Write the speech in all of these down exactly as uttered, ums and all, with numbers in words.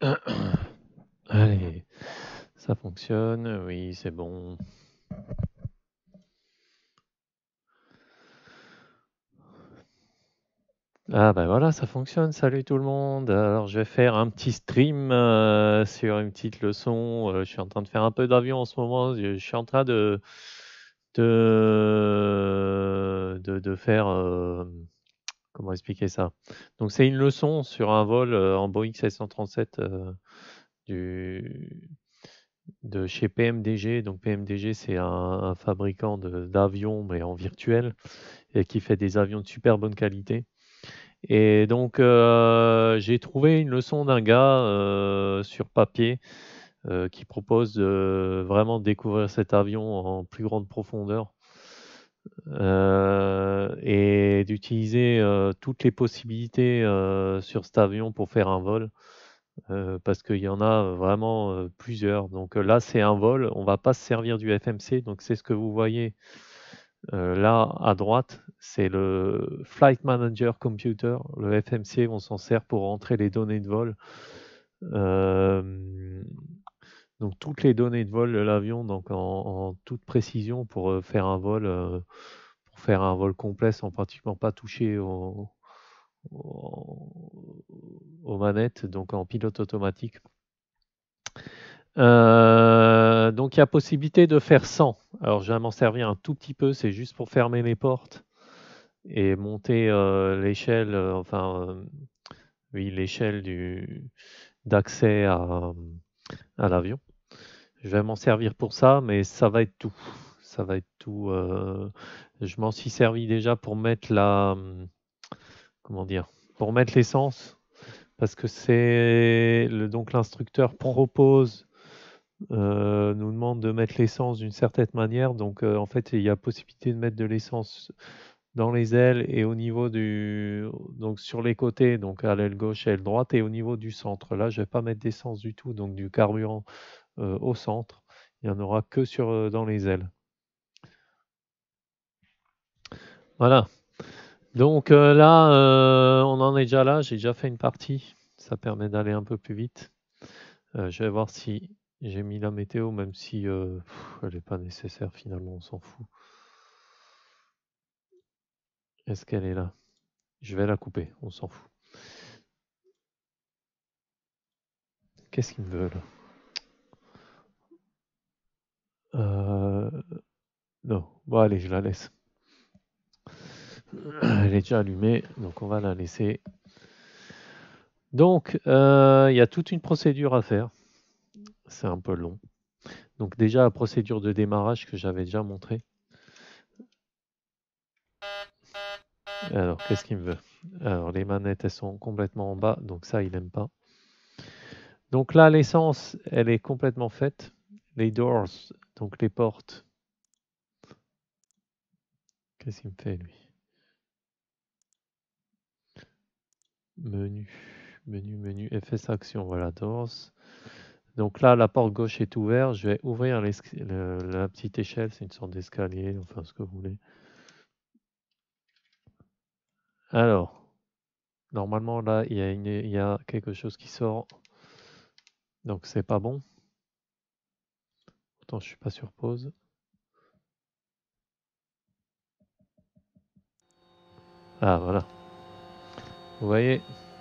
Allez, ça fonctionne. Oui, c'est bon. Ah bah voilà, ça fonctionne. Salut tout le monde. Alors je vais faire un petit stream euh, sur une petite leçon. Euh, je suis en train de faire un peu d'avion en ce moment. Je, je suis en train de de de, de faire euh, comment expliquer ça? Donc c'est une leçon sur un vol euh, en Boeing sept cent trente-sept euh, du de chez P M D G. Donc P M D G c'est un, un fabricant de- d'avions mais en virtuel et qui fait des avions de super bonne qualité. Et donc, euh, j'ai trouvé une leçon d'un gars euh, sur papier euh, qui propose de vraiment découvrir cet avion en plus grande profondeur euh, et d'utiliser euh, toutes les possibilités euh, sur cet avion pour faire un vol euh, parce qu'il y en a vraiment euh, plusieurs. Donc euh, là, c'est un vol, on va pas se servir du F M C, donc c'est ce que vous voyez euh, là, à droite, c'est le Flight Manager Computer. Le F M C, on s'en sert pour rentrer les données de vol. Euh, donc toutes les données de vol de l'avion, donc en, en toute précision pour euh, faire un vol, euh, pour faire un vol complet sans pratiquement pas toucher au- au- aux manettes, donc en pilote automatique. Euh, donc il y a possibilité de faire cent. Alors je vais m'en servir un tout petit peu, c'est juste pour fermer les portes et monter euh, l'échelle, euh, enfin, euh, oui, l'échelle du d'accès à, à l'avion. Je vais m'en servir pour ça, mais ça va être tout. Ça va être tout. euh, je m'en suis servi déjà pour mettre la, comment dire, pour mettre l'essence, parce que c'est le, donc l'instructeur propose, euh, nous demande de mettre l'essence d'une certaine manière. Donc euh, en fait, il y a possibilité de mettre de l'essence dans les ailes et au niveau du donc sur les côtés, donc à l'aile gauche et à l'aile droite et au niveau du centre. Là, je vais pas mettre d'essence du tout, donc du carburant euh, au centre. Il y en aura que sur euh, dans les ailes. Voilà. Donc euh, là, euh, on en est déjà là. J'ai déjà fait une partie. Ça permet d'aller un peu plus vite. Euh, je vais voir si j'ai mis la météo, même si euh, pff, elle n'est pas nécessaire finalement. On s'en fout. Est-ce qu'elle est là? Je vais la couper. On s'en fout. Qu'est-ce qu'ils me veulent? Euh, non. Bon, allez, je la laisse. Elle est déjà allumée, donc on va la laisser. Donc, euh, il y a toute une procédure à faire. C'est un peu long. Donc déjà, la procédure de démarrage que j'avais déjà montré. Alors, qu'est-ce qu'il me veut? Alors, les manettes, elles sont complètement en bas, donc ça, il n'aime pas. Donc là, l'essence, elle est complètement faite. Les doors, donc les portes. Qu'est-ce qu'il me fait, lui? Menu, menu, menu, F S Action, voilà, doors. Donc là, la porte gauche est ouverte. Je vais ouvrir le- la petite échelle, c'est une sorte d'escalier, enfin ce que vous voulez. Alors, normalement là, il y a, une- il y a quelque chose qui sort, donc c'est pas bon. Pourtant, je suis pas sur pause. Ah voilà, vous voyez,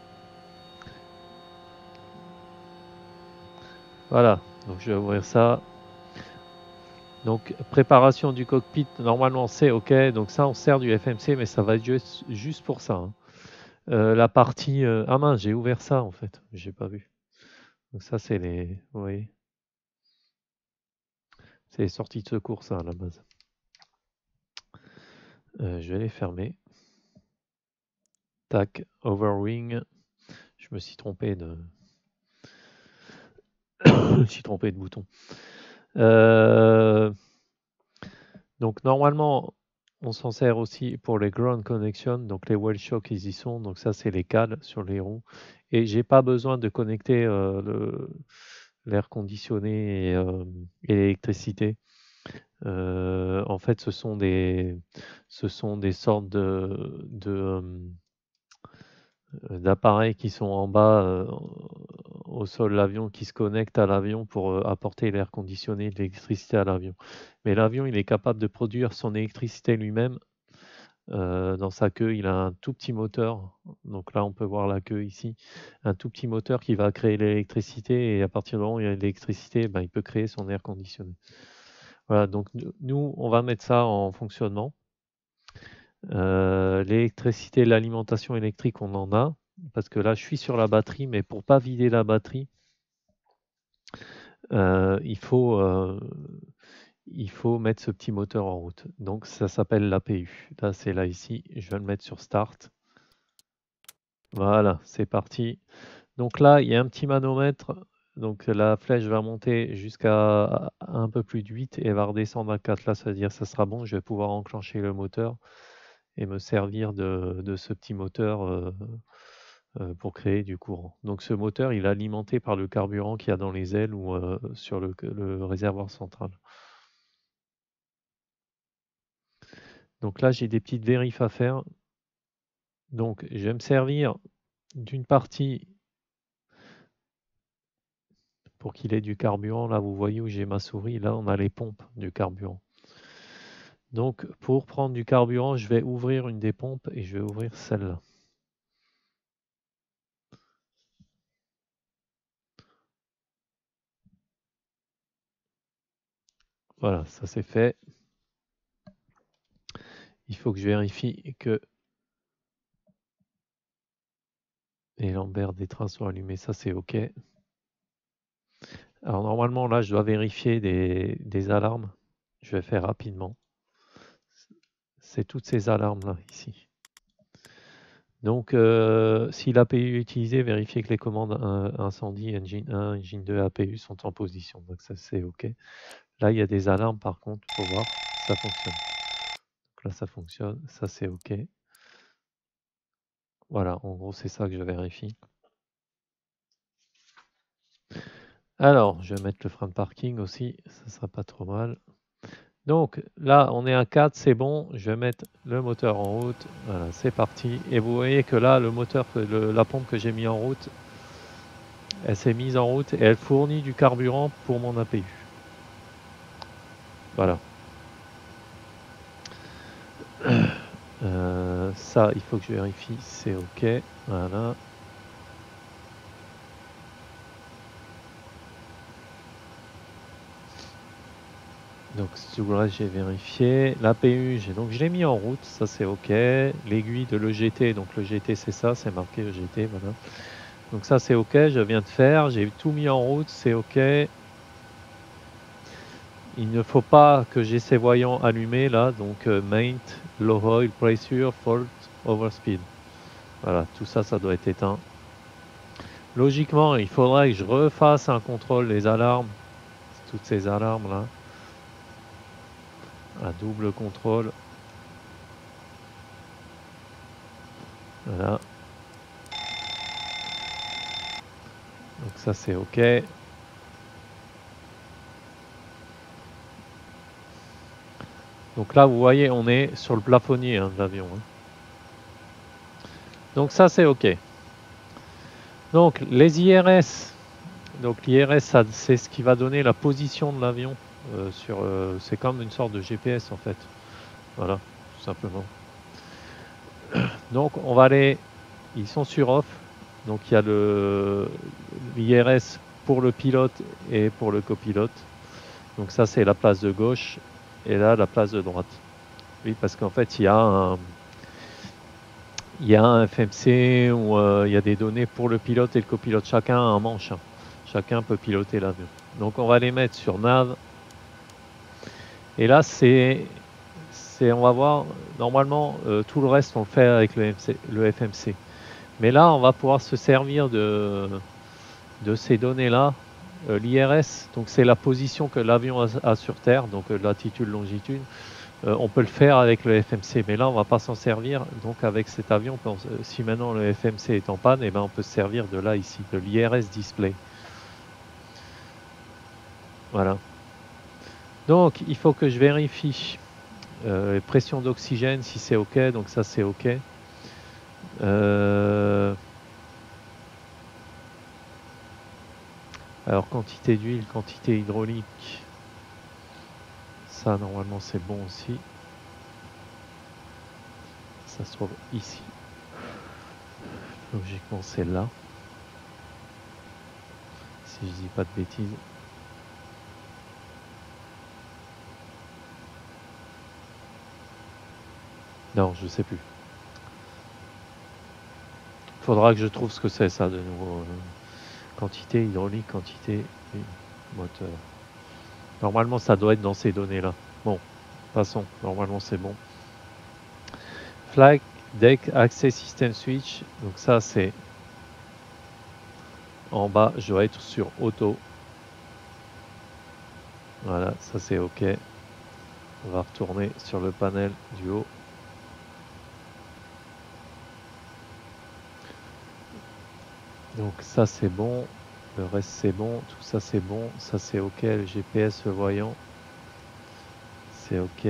voilà. Donc je vais ouvrir ça. Donc préparation du cockpit, normalement c'est OK. Donc ça, on sert du F M C, mais ça va être juste, juste pour ça, hein. Euh, la partie, euh, ah mince, j'ai ouvert ça en fait, j'ai pas vu. Donc ça, c'est les, vous voyez, c'est les sorties de secours ça à la base. Euh, je vais les fermer. Tac, overwing. Je me suis trompé de, je me suis trompé de bouton. Euh, donc normalement, on s'en sert aussi pour les ground connections, donc les wheel shocks ils y sont, donc ça c'est les cales sur les roues. Et j'ai pas besoin de connecter euh, le- l'air conditionné et, euh, et l'électricité. Euh, en fait, ce sont des, ce sont des sortes de, de, euh, d'appareils qui sont en bas, euh, au sol l'avion qui se connecte à l'avion pour euh, apporter l'air conditionné et de l'électricité à l'avion. Mais l'avion, il est capable de produire son électricité lui-même. Euh, dans sa queue, il a un tout petit moteur. Donc là, on peut voir la queue ici. Un tout petit moteur qui va créer l'électricité et à partir du moment où il y a de l'électricité, ben, il peut créer son air conditionné. Voilà, donc nous, on va mettre ça en fonctionnement. Euh, l'électricité, l'alimentation électrique, on en a. Parce que là, je suis sur la batterie, mais pour pas vider la batterie, euh, il faut, euh, il faut mettre ce petit moteur en route. Donc ça s'appelle l'A P U. Là, c'est là ici. Je vais le mettre sur Start. Voilà, c'est parti. Donc là, il y a un petit manomètre. Donc la flèche va monter jusqu'à un peu plus de huit et va redescendre à quatre. Là, ça veut dire que ça sera bon. Je vais pouvoir enclencher le moteur et me servir de, de ce petit moteur euh, euh, pour créer du courant. Donc ce moteur, il est alimenté par le carburant qu'il y a dans les ailes ou euh, sur le, le réservoir central. Donc là, j'ai des petites vérifs à faire. Donc je vais me servir d'une partie pour qu'il ait du carburant. Là, vous voyez où j'ai ma souris. Là, on a les pompes du carburant. Donc pour prendre du carburant, je vais ouvrir une des pompes et je vais ouvrir celle-là. Voilà, ça c'est fait. Il faut que je vérifie que les lampadaires des trains sont allumés. Ça c'est OK. Alors normalement, là, je dois vérifier des, des alarmes. Je vais faire rapidement. C'est toutes ces alarmes-là, ici. Donc, euh, si l'A P U est utilisé, vérifiez que les commandes euh, incendie, engine un, engine deux, A P U sont en position. Donc ça, c'est OK. Là, il y a des alarmes, par contre, il faut voir, ça fonctionne. Donc là, ça fonctionne. Ça, c'est OK. Voilà, en gros, c'est ça que je vérifie. Alors, je vais mettre le frein de parking aussi, ça sera pas trop mal. Donc là, on est à quatre, c'est bon. Je vais mettre le moteur en route. Voilà, c'est parti. Et vous voyez que là, le moteur, le, la pompe que j'ai mis en route, elle s'est mise en route et elle fournit du carburant pour mon A P U. Voilà. Euh, ça, il faut que je vérifie, c'est OK. Voilà. Donc tout le reste, j'ai vérifié. L'A P U, j'ai donc je l'ai mis en route, ça c'est OK. L'aiguille de l'E G T, donc l'E G T c'est ça, c'est marqué E G T, voilà. Donc ça c'est OK, je viens de faire, j'ai tout mis en route, c'est OK. Il ne faut pas que j'ai ces voyants allumés là, donc euh, maint, low oil pressure, fault, overspeed. Voilà, tout ça, ça doit être éteint. Logiquement, il faudrait que je refasse un contrôle des alarmes, toutes ces alarmes là. Un double contrôle. Voilà. Donc ça c'est OK. Donc là, vous voyez, on est sur le plafonnier hein, de l'avion. Hein. Donc ça, c'est OK. Donc les I R S. Donc l'I R S, c'est ce qui va donner la position de l'avion. Euh, sur, euh, c'est comme une sorte de G P S en fait. Voilà, tout simplement. Donc on va aller. Ils sont sur off. Donc il y a le l'I R S pour le pilote et pour le copilote. Donc ça, c'est la place de gauche. Et là, la place de droite. Oui, parce qu'en fait, il y a un, il y a un F M C où euh, il y a des données pour le pilote et le copilote. Chacun a un manche. Hein. Chacun peut piloter l'avion. Donc on va les mettre sur nav. Et là, c'est, c'est on va voir, normalement, euh, tout le reste, on le fait avec le, M C, le F M C. Mais là, on va pouvoir se servir de, de ces données-là. Euh, L'I R S, donc c'est la position que l'avion a, a sur Terre, donc euh, latitude, longitude. Euh, on peut le faire avec le F M C, mais là on va pas s'en servir. Donc avec cet avion, on, si maintenant le F M C est en panne, et eh ben on peut se servir de là ici, de l'I R S display. Voilà. Donc il faut que je vérifie euh, pression d'oxygène si c'est OK. Donc ça c'est OK. Euh, Alors quantité d'huile, quantité hydraulique, ça normalement c'est bon aussi. Ça se trouve ici. Logiquement c'est là. Si je dis pas de bêtises. Non, je sais plus. Faudra que je trouve ce que c'est ça de nouveau. Euh, quantité hydraulique, quantité moteur. Normalement ça doit être dans ces données là. Bon, passons. Normalement c'est bon. Flag, deck, access system switch. Donc ça c'est en bas. Je dois être sur auto. Voilà, ça c'est OK. On va retourner sur le panel du haut. Donc ça c'est bon, le reste c'est bon, tout ça c'est bon, ça c'est OK, le G P S, le voyant, c'est OK.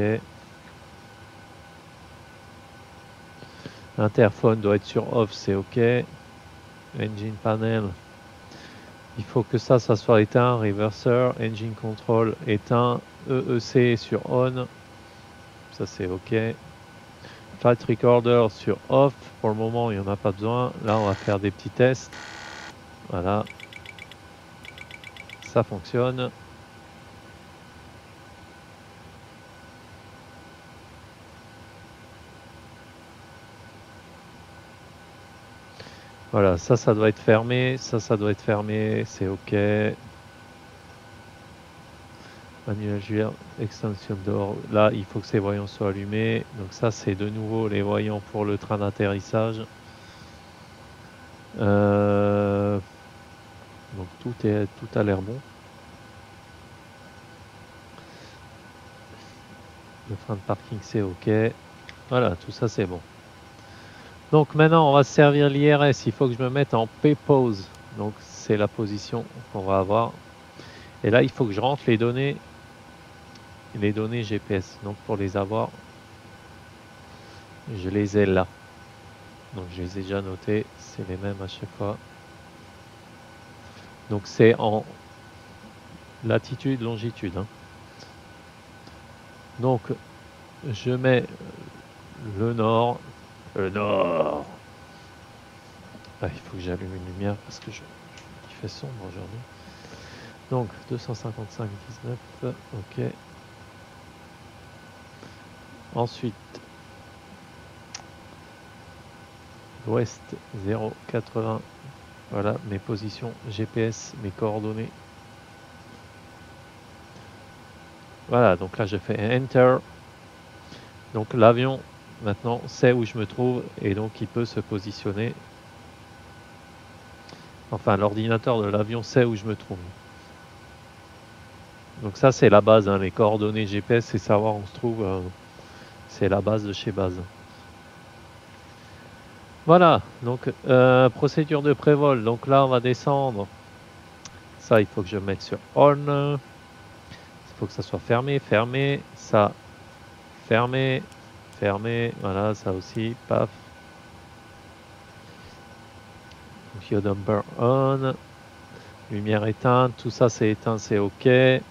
Interphone doit être sur off, c'est OK. Engine panel, il faut que ça, ça soit éteint. Reverser, engine control éteint. E E C sur on, ça c'est OK. Flight recorder sur off, pour le moment il n'y en a pas besoin. Là on va faire des petits tests. Voilà, ça fonctionne. Voilà, ça, ça doit être fermé, ça, ça doit être fermé, c'est OK. Manuel Juir, extension door. Là, il faut que ces voyants soient allumés. Donc ça, c'est de nouveau les voyants pour le train d'atterrissage. Euh, Donc tout, est, tout a l'air bon. Le frein de parking, c'est OK. Voilà, tout ça, c'est bon. Donc maintenant, on va se servir l'I R S. Il faut que je me mette en P-Pose. Donc c'est la position qu'on va avoir. Et là, il faut que je rentre les données, les données G P S. Donc pour les avoir, je les ai là. Donc je les ai déjà notés. C'est les mêmes à chaque fois. Donc c'est en latitude, longitude. Hein. Donc je mets le nord. Le nord. Ah, il faut que j'allume une lumière parce que je, il fait sombre aujourd'hui. Donc deux cent cinquante-cinq virgule dix-neuf, ok. Ensuite, l'ouest zéro virgule quatre-vingts. Voilà mes positions G P S, mes coordonnées. Voilà, donc là je fais Enter. Donc l'avion maintenant sait où je me trouve et donc il peut se positionner. Enfin, l'ordinateur de l'avion sait où je me trouve. Donc ça c'est la base, hein, les coordonnées G P S, c'est savoir où on se trouve. Euh, c'est la base de chez base. Voilà, donc euh, procédure de prévol. Donc là on va descendre. Ça il faut que je mette sur on. Il faut que ça soit fermé, fermé. Ça, fermé, fermé. Voilà, ça aussi, paf. Donc yaw dumper on. Lumière éteinte, tout ça c'est éteint, c'est OK.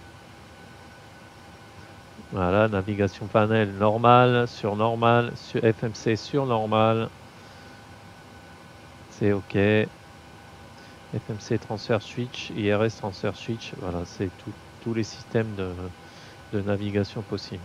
Voilà, navigation panel normal, sur normal, sur F M C sur normal. C'est OK. F M C transfer switch, I R S transfer switch, voilà, c'est tout, tous les systèmes de, de navigation possibles.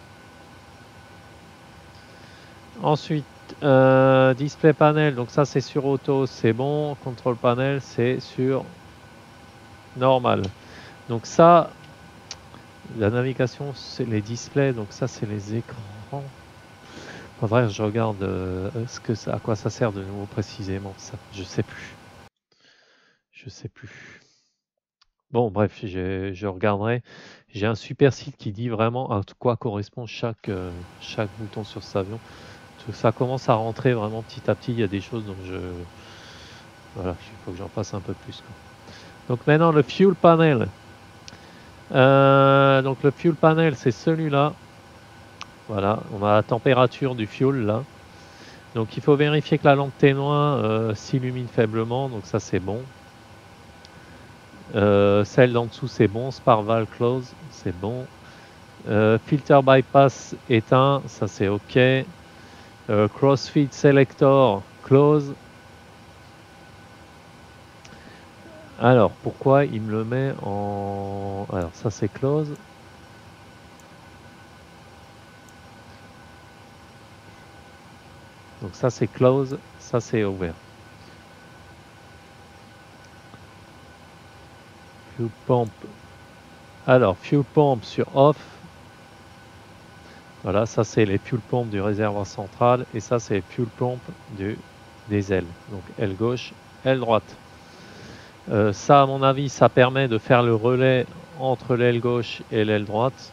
Ensuite, euh, display panel, donc ça c'est sur auto, c'est bon. Control panel, c'est sur normal. Donc ça, la navigation, c'est les displays, donc ça c'est les écrans. Faudrait que je regarde euh, ce que ça, à quoi ça sert de nouveau précisément. Ça, je sais plus. Je sais plus. Bon, bref, je regarderai. J'ai un super site qui dit vraiment à quoi correspond chaque, euh, chaque bouton sur cet avion. Ça commence à rentrer vraiment petit à petit. Il y a des choses dont je... Voilà, il faut que j'en fasse un peu plus. Quoi. Donc maintenant, le fuel panel. Euh, donc le fuel panel, c'est celui-là. Voilà, on a la température du fuel là. Donc il faut vérifier que la lampe témoin euh, s'illumine faiblement. Donc ça, c'est bon. Euh, celle d'en dessous, c'est bon. Spark valve close, c'est bon. Euh, filter bypass éteint, ça c'est OK. Euh, crossfeed selector close. Alors, pourquoi il me le met en... Alors, ça c'est close. Donc ça c'est close, ça c'est ouvert. Fuel pump. Alors, fuel pump sur off. Voilà, ça c'est les fuel pumps du réservoir central et ça c'est les fuel pumps du, des ailes. Donc aile gauche, aile droite. Euh, ça, à mon avis, ça permet de faire le relais entre l'aile gauche et l'aile droite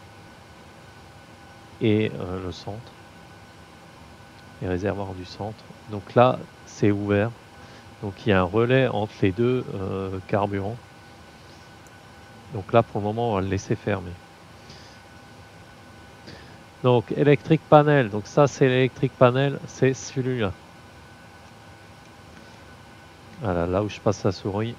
et euh, le centre, les réservoirs du centre. Donc là, c'est ouvert. Donc il y a un relais entre les deux euh, carburants. Donc là, pour le moment, on va le laisser fermer. Donc électrique panel, donc ça c'est l'électrique panel, c'est celui-là. Voilà, là où je passe la souris.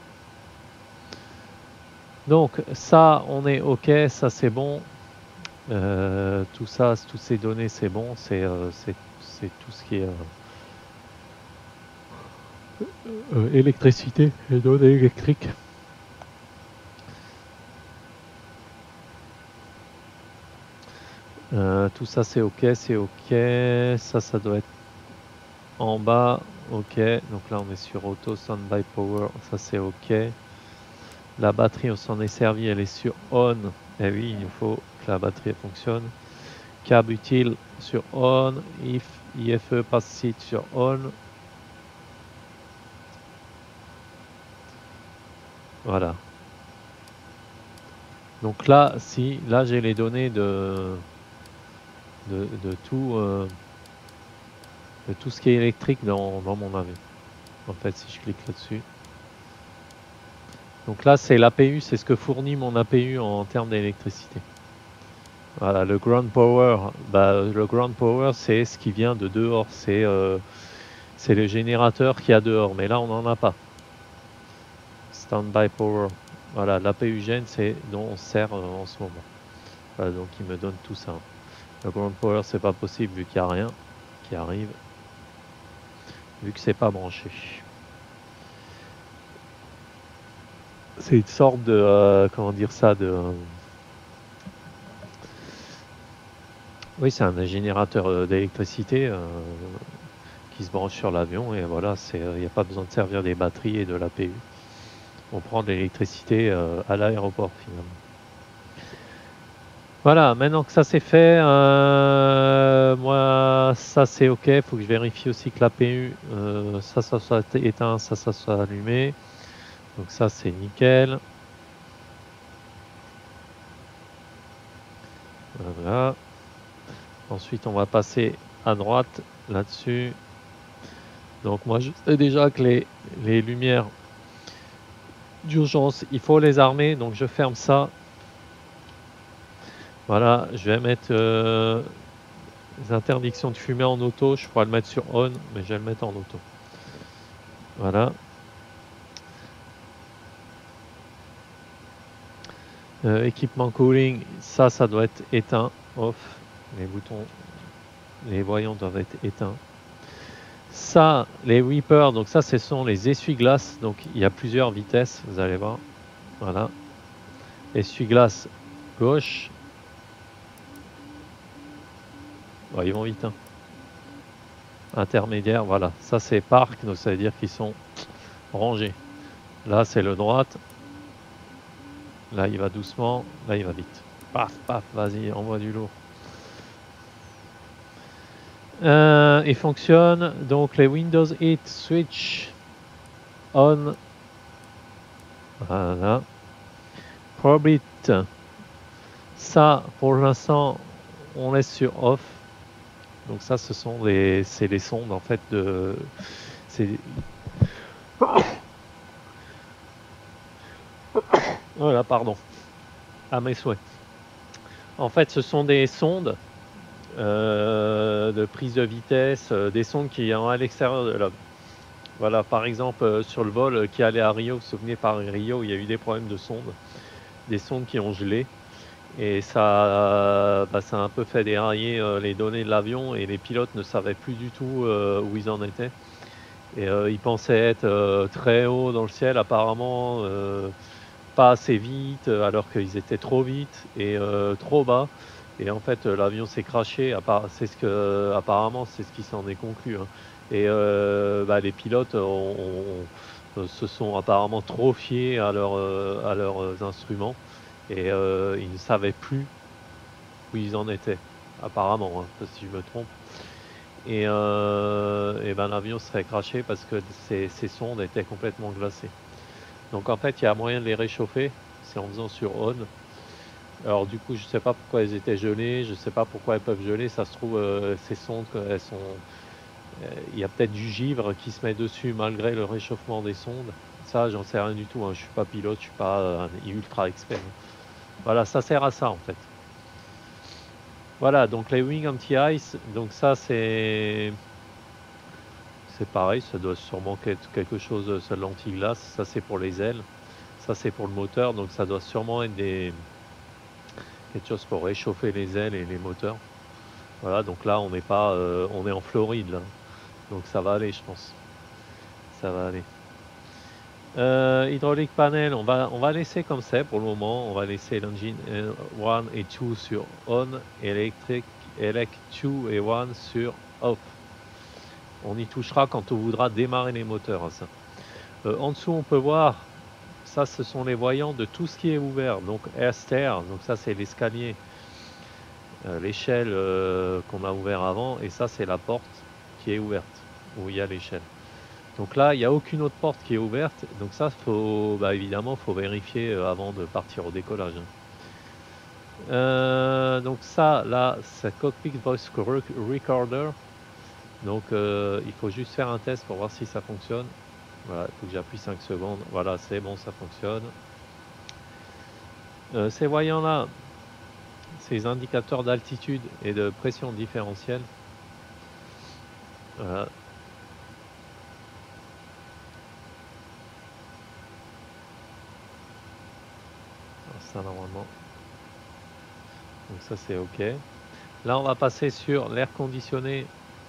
Donc ça, on est OK, ça c'est bon. Euh, tout ça, toutes ces données, c'est bon. C'est euh, tout ce qui est euh, euh, électricité et données électriques. Euh, tout ça, c'est OK, c'est OK. Ça, ça doit être en bas. OK. Donc là, on est sur Auto Standby Power. Ça, c'est OK. La batterie, on s'en est servi. Elle est sur On. Eh oui, il faut que la batterie fonctionne. Câble utile sur On. If I F E passe site sur On. Voilà. Donc là, si, là j'ai les données de, de, de tout, euh, de tout ce qui est électrique dans, dans mon navet. En fait, si je clique là-dessus. Donc là, c'est l'A P U, c'est ce que fournit mon A P U en termes d'électricité. Voilà, le ground power, bah, le ground power, c'est ce qui vient de dehors, c'est euh, c'est le générateur qu'il y a dehors, mais là, on n'en a pas. Standby power, voilà, l'A P U gen, c'est dont on sert euh, en ce moment. Voilà, donc il me donne tout ça. Le ground power, c'est pas possible vu qu'il n'y a rien qui arrive, vu que c'est pas branché. C'est une sorte de, euh, comment dire ça, de... Euh, oui, c'est un générateur euh, d'électricité euh, qui se branche sur l'avion et voilà, il n'y a pas besoin de servir des batteries et de l'A P U. On prend de l'électricité euh, à l'aéroport finalement. Voilà, maintenant que ça c'est fait, euh, moi ça c'est ok, il faut que je vérifie aussi que l'A P U, euh, ça, ça soit éteint, ça, ça soit allumé. Donc ça c'est nickel. Voilà. Ensuite on va passer à droite là-dessus. Donc moi je sais déjà que les, les lumières d'urgence, il faut les armer, donc je ferme ça. Voilà, je vais mettre euh, les interdictions de fumer en auto, je pourrais le mettre sur on, mais je vais le mettre en auto. Voilà. Euh, équipement cooling, ça, ça doit être éteint, off. Les boutons, les voyants doivent être éteints. Ça, les wipers, donc ça, ce sont les essuie-glaces. Donc il y a plusieurs vitesses, vous allez voir. Voilà. Essuie-glace gauche. Bon, ils vont vite. Hein. Intermédiaire, voilà. Ça, c'est parc, donc ça veut dire qu'ils sont rangés. Là, c'est le droite. Là, il va doucement. Là, il va vite. Paf, paf, vas-y, envoie du lourd. Euh, il fonctionne. Donc, les Windows eight switch on. Voilà. Probit. Ça, pour l'instant, on laisse sur off. Donc ça, ce sont les, c'est les sondes en fait de, c'est. Voilà, pardon. À mes souhaits. En fait, ce sont des sondes euh, de prise de vitesse, euh, des sondes qui sont à l'extérieur de l'homme. Voilà, par exemple, euh, sur le vol euh, qui allait à Rio, vous vous souvenez, par Rio, il y a eu des problèmes de sondes, des sondes qui ont gelé. Et ça, bah, ça a un peu fait dérailler euh, les données de l'avion et les pilotes ne savaient plus du tout euh, où ils en étaient. Et euh, ils pensaient être euh, très haut dans le ciel, apparemment euh, pas assez vite, euh, alors qu'ils étaient trop vite et euh, trop bas. Et en fait, euh, l'avion s'est crashé. appar- C'est ce que, apparemment, c'est ce qui s'en est conclu, hein. Et euh, bah, les pilotes ont- ont- ont- se sont apparemment trop fiés à, leur, euh, à leurs euh, instruments et euh, ils ne savaient plus où ils en étaient, apparemment, hein, si je me trompe. Et, euh, et ben, l'avion serait crashé parce que ces, ces sondes étaient complètement glacées. Donc en fait, il y a moyen de les réchauffer, c'est en faisant sur on. Alors du coup, je ne sais pas pourquoi elles étaient gelées, je ne sais pas pourquoi elles peuvent geler. Ça se trouve, euh, ces sondes, elles sont, euh, il y a peut-être du givre qui se met dessus malgré le réchauffement des sondes. Ça, j'en sais rien du tout, hein. Je suis pas pilote, je suis pas euh, un ultra expert. Voilà, ça sert à ça en fait. Voilà, donc les wing anti-ice, donc ça c'est c'est pareil, ça doit sûrement être quelque chose, c'est de l'anti-glace, ça c'est pour les ailes, ça c'est pour le moteur, donc ça doit sûrement être des, quelque chose pour réchauffer les ailes et les moteurs. Voilà, donc là on n'est pas, euh, on est en Floride là, donc ça va aller je pense, ça va aller. Euh, hydraulique panel, on va, on va laisser comme c'est pour le moment, on va laisser l'engine un et deux sur on, electric, elect deux et un sur off. On y touchera quand on voudra démarrer les moteurs, hein, ça. Euh, en dessous, on peut voir, ça, ce sont les voyants de tout ce qui est ouvert. Donc, air stair, donc ça, c'est l'escalier, euh, l'échelle euh, qu'on a ouvert avant. Et ça, c'est la porte qui est ouverte, où il y a l'échelle. Donc là, il n'y a aucune autre porte qui est ouverte. Donc ça, faut, bah, évidemment, il faut vérifier euh, avant de partir au décollage, hein. Euh, donc ça, là, c'est Cockpit Voice Recorder. Donc euh, il faut juste faire un test pour voir si ça fonctionne. Voilà, il faut que j'appuie cinq secondes. Voilà, c'est bon, ça fonctionne. Euh, ces voyants-là, ces indicateurs d'altitude et de pression différentielle. Voilà. Alors, ça normalement. Donc ça c'est OK. Là on va passer sur l'air conditionné.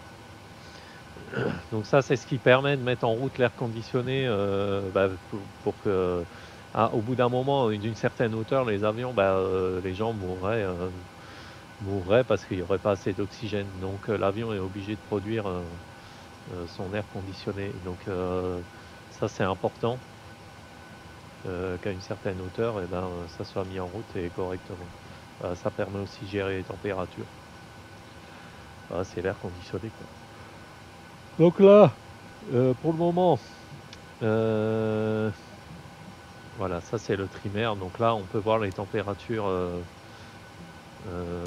Donc ça c'est ce qui permet de mettre en route l'air conditionné euh, bah, pour, pour que ah, au bout d'un moment, d'une certaine hauteur, les avions, bah, euh, les gens mourraient, euh, mourraient parce qu'il n'y aurait pas assez d'oxygène. Donc euh, l'avion est obligé de produire euh, euh, son air conditionné. Donc euh, ça c'est important euh, qu'à une certaine hauteur, eh ben, ça soit mis en route et correctement. Euh, ça permet aussi de gérer les températures. Ah, c'est l'air conditionné, quoi. Donc là, euh, pour le moment, euh, voilà, ça c'est le trimmer. Donc là, on peut voir les températures. Euh, euh,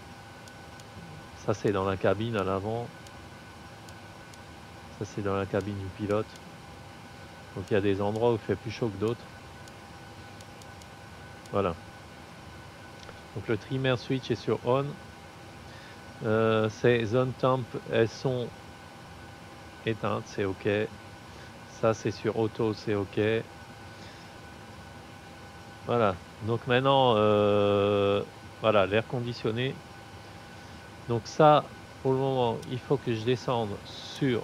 ça c'est dans la cabine à l'avant. Ça c'est dans la cabine du pilote. Donc il y a des endroits où il fait plus chaud que d'autres. Voilà. Donc le trimmer switch est sur on. Euh, ces zones temp, elles sont éteintes, c'est OK. Ça c'est sur auto, c'est OK. Voilà. Donc maintenant, euh, voilà, l'air conditionné. Donc ça, pour le moment, il faut que je descende sur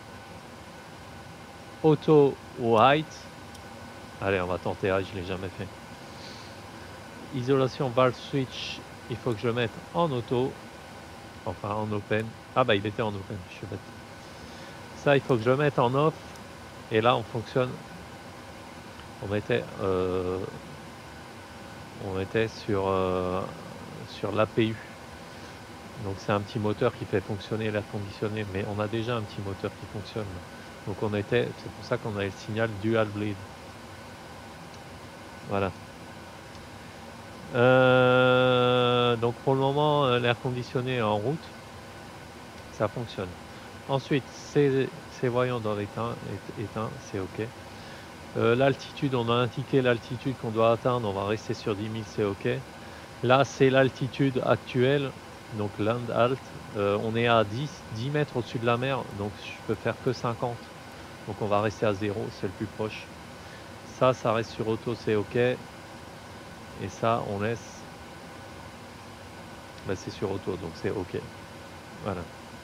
auto ou height. Allez, on va tenter height, je ne l'ai jamais fait. Isolation valve switch, il faut que je le mette en auto. Enfin, en open. Ah bah, il était en open, je suis bête. Ça, il faut que je le mette en off. Et là, on fonctionne. On mettait, euh, on était sur, euh, sur l'A P U. Donc c'est un petit moteur qui fait fonctionner l'air conditionné, mais on a déjà un petit moteur qui fonctionne. Donc on était, c'est pour ça qu'on a le signal dual bleed. Voilà. Euh, donc pour le moment, l'air conditionné est en route, ça fonctionne. Ensuite, ces, ces voyants dans l'éteint, éteint, c'est OK. Euh, l'altitude, on a indiqué l'altitude qu'on doit atteindre, on va rester sur dix mille, c'est OK. Là, c'est l'altitude actuelle, donc land alt. Euh, on est à dix, dix mètres au-dessus de la mer, donc je peux faire que cinquante. Donc on va rester à zéro, c'est le plus proche. Ça, ça reste sur auto, c'est OK. Et ça, on laisse. Bah, c'est sur auto, donc c'est OK. Voilà.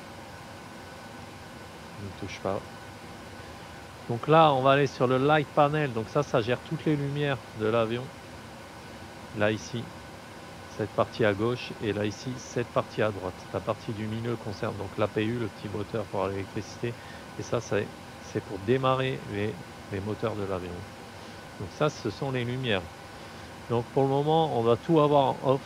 Ne touche pas. Donc là, on va aller sur le light panel. Donc ça, ça gère toutes les lumières de l'avion. Là, ici, cette partie à gauche. Et là, ici, cette partie à droite. La partie du milieu concerne donc l'A P U, le petit moteur pour l'électricité. Et ça, c'est pour démarrer les, les moteurs de l'avion. Donc ça, ce sont les lumières. Donc pour le moment, on va tout avoir en off.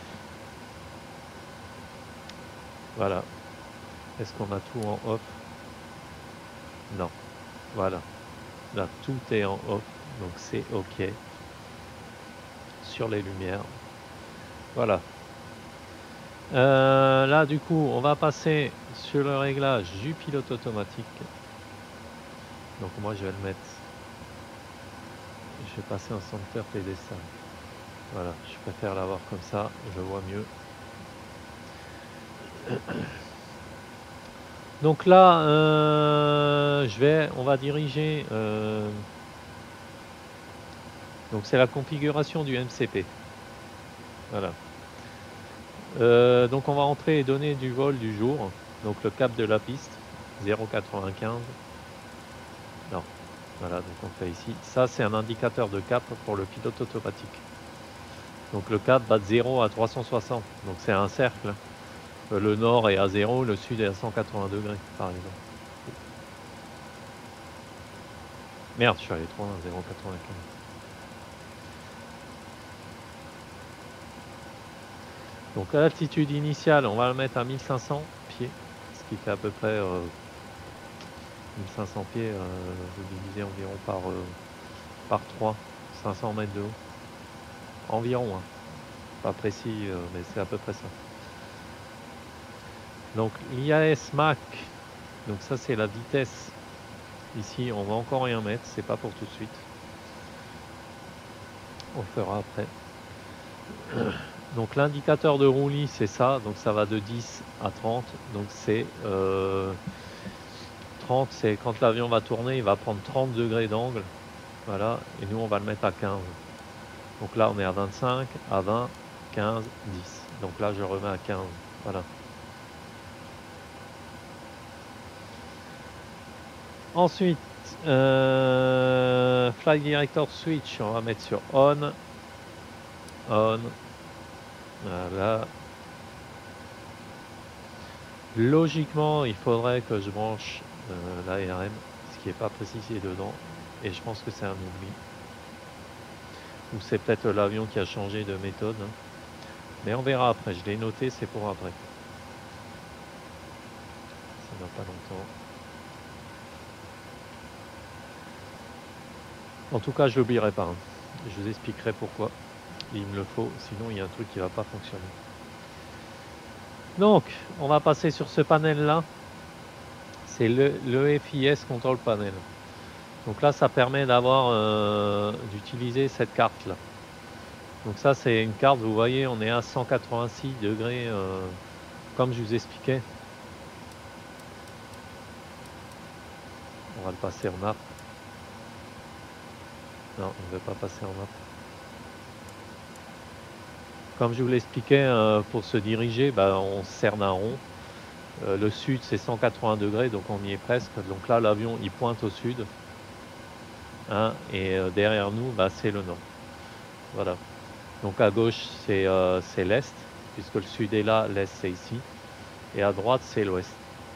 Voilà. Est-ce qu'on a tout en off? Non. Voilà. Là, tout est en off. Donc c'est OK. Sur les lumières. Voilà. Euh, là, du coup, on va passer sur le réglage du pilote automatique. Donc moi, je vais le mettre. Je vais passer en center pédestal. Voilà, je préfère l'avoir comme ça, je vois mieux. Donc là, euh, je vais, on va diriger. Euh, donc c'est la configuration du M C P. Voilà. Euh, donc on va entrer les données du vol du jour. Donc le cap de la piste, zéro virgule quatre-vingt-quinze. Non. Voilà, donc on fait ici. Ça, c'est un indicateur de cap pour le pilote automatique. Donc le cap va de zéro à trois cent soixante. Donc c'est un cercle. Le nord est à zéro, le sud est à cent quatre-vingts degrés, par exemple. Merde, je suis allé trop loin, zéro virgule quatre-vingt-quinze. Donc à l'altitude initiale, on va le mettre à mille cinq cents pieds, ce qui fait à peu près euh, mille cinq cents pieds, euh, je divisais environ par, euh, par trois, cinq cents mètres de haut. Environ, hein. Pas précis, euh, mais c'est à peu près ça. Donc l'I A S Mach, donc ça c'est la vitesse. Ici, on va encore rien mettre, c'est pas pour tout de suite. On le fera après. Donc l'indicateur de roulis, c'est ça, donc ça va de dix à trente. Donc c'est euh, trente, c'est quand l'avion va tourner, il va prendre trente degrés d'angle. Voilà, et nous on va le mettre à quinze. Donc là on est à vingt-cinq, à vingt, quinze, dix. Donc là je remets à quinze. Voilà. Ensuite, euh, Flight Director Switch, on va mettre sur On. On. Voilà. Logiquement, il faudrait que je branche euh, l'A R M, ce qui n'est pas précisé dedans. Et je pense que c'est un oubli. Ou c'est peut-être l'avion qui a changé de méthode. Hein. Mais on verra après. Je l'ai noté, c'est pour après. Ça n'a pas longtemps. En tout cas, je l'oublierai pas. Hein. Je vous expliquerai pourquoi. Il me le faut, sinon il y a un truc qui ne va pas fonctionner. Donc, on va passer sur ce panel-là. C'est le, le F I S Control Panel. Donc là, ça permet d'avoir, euh, d'utiliser cette carte-là. Donc ça, c'est une carte, vous voyez, on est à cent quatre-vingt-six degrés, euh, comme je vous expliquais. On va le passer en map. Non, on ne veut pas passer en map. Comme je vous l'expliquais, euh, pour se diriger, bah, on se sert d'un rond. Euh, le sud, c'est cent quatre-vingts degrés, donc on y est presque. Donc là, l'avion, il pointe au sud. Hein, et euh, derrière nous, bah, c'est le nord. Voilà. Donc à gauche, c'est euh, l'est, puisque le sud est là, l'est, c'est ici. Et à droite, c'est l'ouest.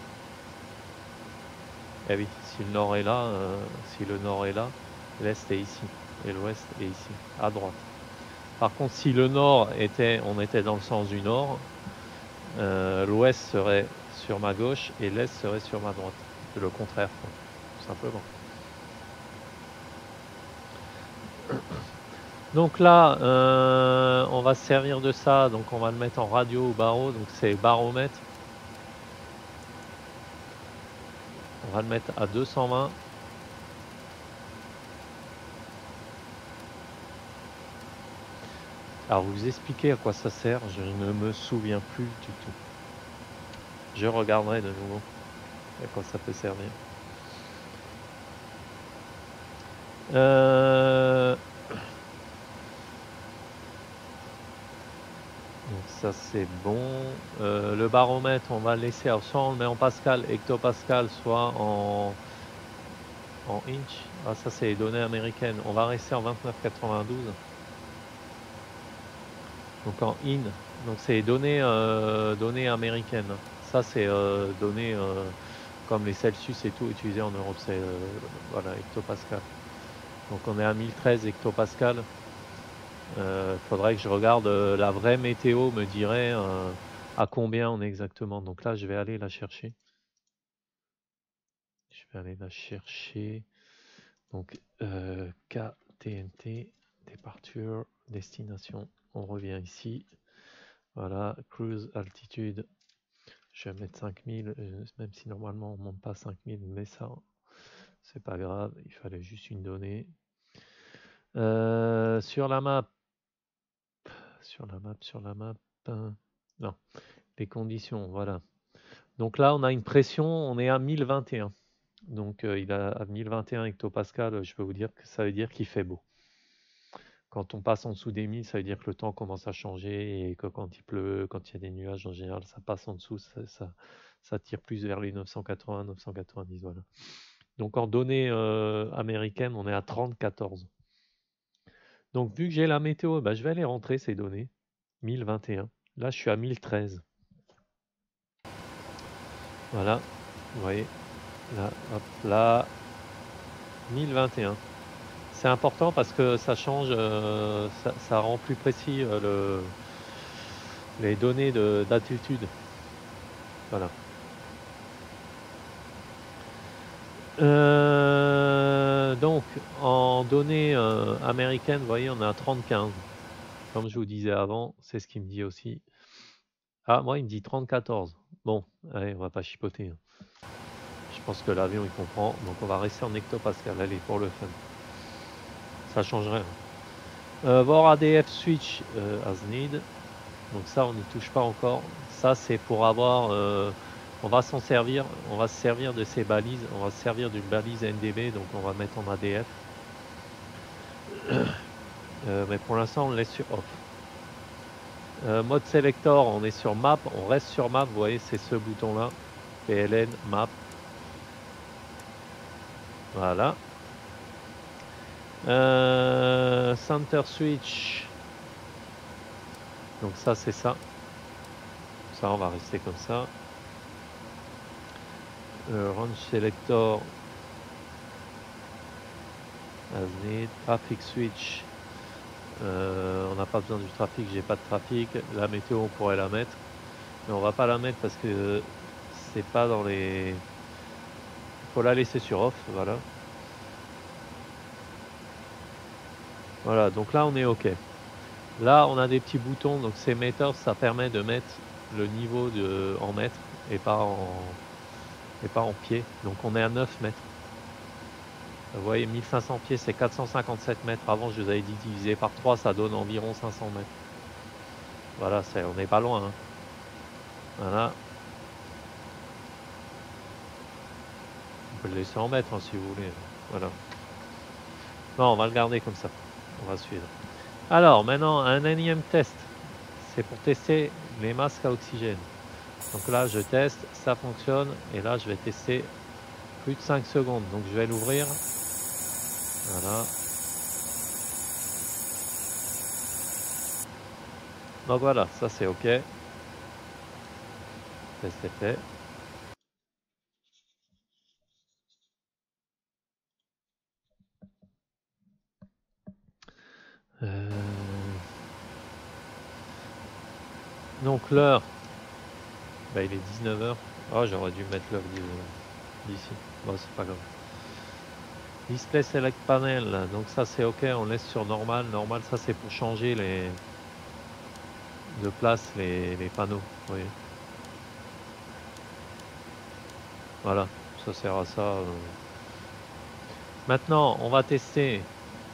Eh oui, si le nord est là, euh, si le nord est là, l'est est ici. Et l'ouest est ici, à droite. Par contre, si le nord était, on était dans le sens du nord, euh, l'ouest serait sur ma gauche et l'est serait sur ma droite. C'est le contraire, quoi, tout simplement. Donc là, euh, on va se servir de ça. Donc on va le mettre en radio ou barreau. Donc c'est baromètre. On va le mettre à deux cent vingt. Alors vous expliquer à quoi ça sert, je ne me souviens plus du tout. Je regarderai de nouveau à quoi ça peut servir. Euh... Donc ça c'est bon. Euh, le baromètre, on va le laisser, alors soit on le met en pascal, hectopascal, soit en, en inch. Ah, ça c'est les données américaines. On va rester en vingt-neuf quatre-vingt-douze. Donc en in. Donc c'est les données, euh, données américaines. Ça c'est euh, données euh, comme les Celsius et tout utilisées en Europe. C'est euh, voilà, hectopascal. Donc on est à mille treize hectopascal. Il euh, faudrait que je regarde euh, la vraie météo me dirait euh, à combien on est exactement. Donc là, je vais aller la chercher. Je vais aller la chercher. Donc euh, K T N T, departure, destination. On revient ici. Voilà, cruise altitude. Je vais mettre cinq mille, euh, même si normalement on ne monte pas cinq mille, mais ça, c'est pas grave. Il fallait juste une donnée. Euh, sur la map, sur la map, sur la map. hein, Non, les conditions, voilà. Donc là, on a une pression, on est à mille vingt et un. Donc euh, il a à mille vingt et un hectopascal, je peux vous dire que ça veut dire qu'il fait beau. Quand on passe en dessous des mille, ça veut dire que le temps commence à changer et que quand il pleut, quand il y a des nuages en général, ça passe en dessous, ça, ça, ça tire plus vers les neuf cent quatre-vingts, neuf cent quatre-vingt-dix, voilà. Donc en données euh, américaines, on est à trente quatorze. Donc vu que j'ai la météo, bah, je vais aller rentrer ces données. mille vingt et un. Là, je suis à mille treize. Voilà, vous voyez. Là, hop, là, mille vingt et un. C'est important parce que ça change, euh, ça, ça rend plus précis euh, le, les données de- d'altitude. Voilà. Euh, donc, en données euh, américaines, vous voyez, on est à trente quinze. Comme je vous disais avant, c'est ce qu'il me dit aussi. Ah, moi, il me dit trente quatorze. Bon, allez, on va pas chipoter. hein. Je pense que l'avion, il comprend. Donc, on va rester en hectopascal. Allez, pour le fun. Ça changerait. Hein. Euh, Vor A D F switch euh, as need. Donc ça, on n'y touche pas encore. Ça, c'est pour avoir... euh, on va s'en servir. On va se servir de ces balises. On va se servir d'une balise N D B. Donc on va mettre en A D F. Euh, mais pour l'instant, on le laisse sur off. Euh, mode selector, on est sur map. On reste sur map. Vous voyez, c'est ce bouton-là. P L N, map. Voilà. Euh, center switch. Donc ça, c'est ça. Ça, on va rester comme ça. Euh, range selector. As need. Traffic switch. Euh, on n'a pas besoin du trafic, j'ai pas de trafic. La météo, on pourrait la mettre. Mais on va pas la mettre parce que c'est pas dans les... Il faut la laisser sur off, voilà. Voilà, donc là, on est OK. Là, on a des petits boutons. Donc ces meters, ça permet de mettre le niveau de, en mètres et pas en, et pas en pieds. Donc on est à neuf mètres. Vous voyez, mille cinq cents pieds, c'est quatre cent cinquante-sept mètres. Avant, je vous avais dit divisé par trois, ça donne environ cinq cents mètres. Voilà, c'est, on n'est pas loin. Hein. Voilà. On peut le laisser en mètres hein, si vous voulez. Voilà. Non, on va le garder comme ça. On va suivre. Alors, maintenant, un énième test. C'est pour tester les masques à oxygène. Donc là, je teste, ça fonctionne. Et là, je vais tester plus de cinq secondes. Donc, je vais l'ouvrir. Voilà. Donc voilà, ça c'est OK. Test est fait. Euh... Donc l'heure, bah, il est dix-neuf heures. Oh, j'aurais dû mettre l'heure d'ici. Bon, c'est pas grave. Display Select Panel, donc ça c'est OK, on laisse sur normal. Normal, ça c'est pour changer les de place les, les panneaux. Vous voyez. Voilà, ça sert à ça. euh. Maintenant, on va tester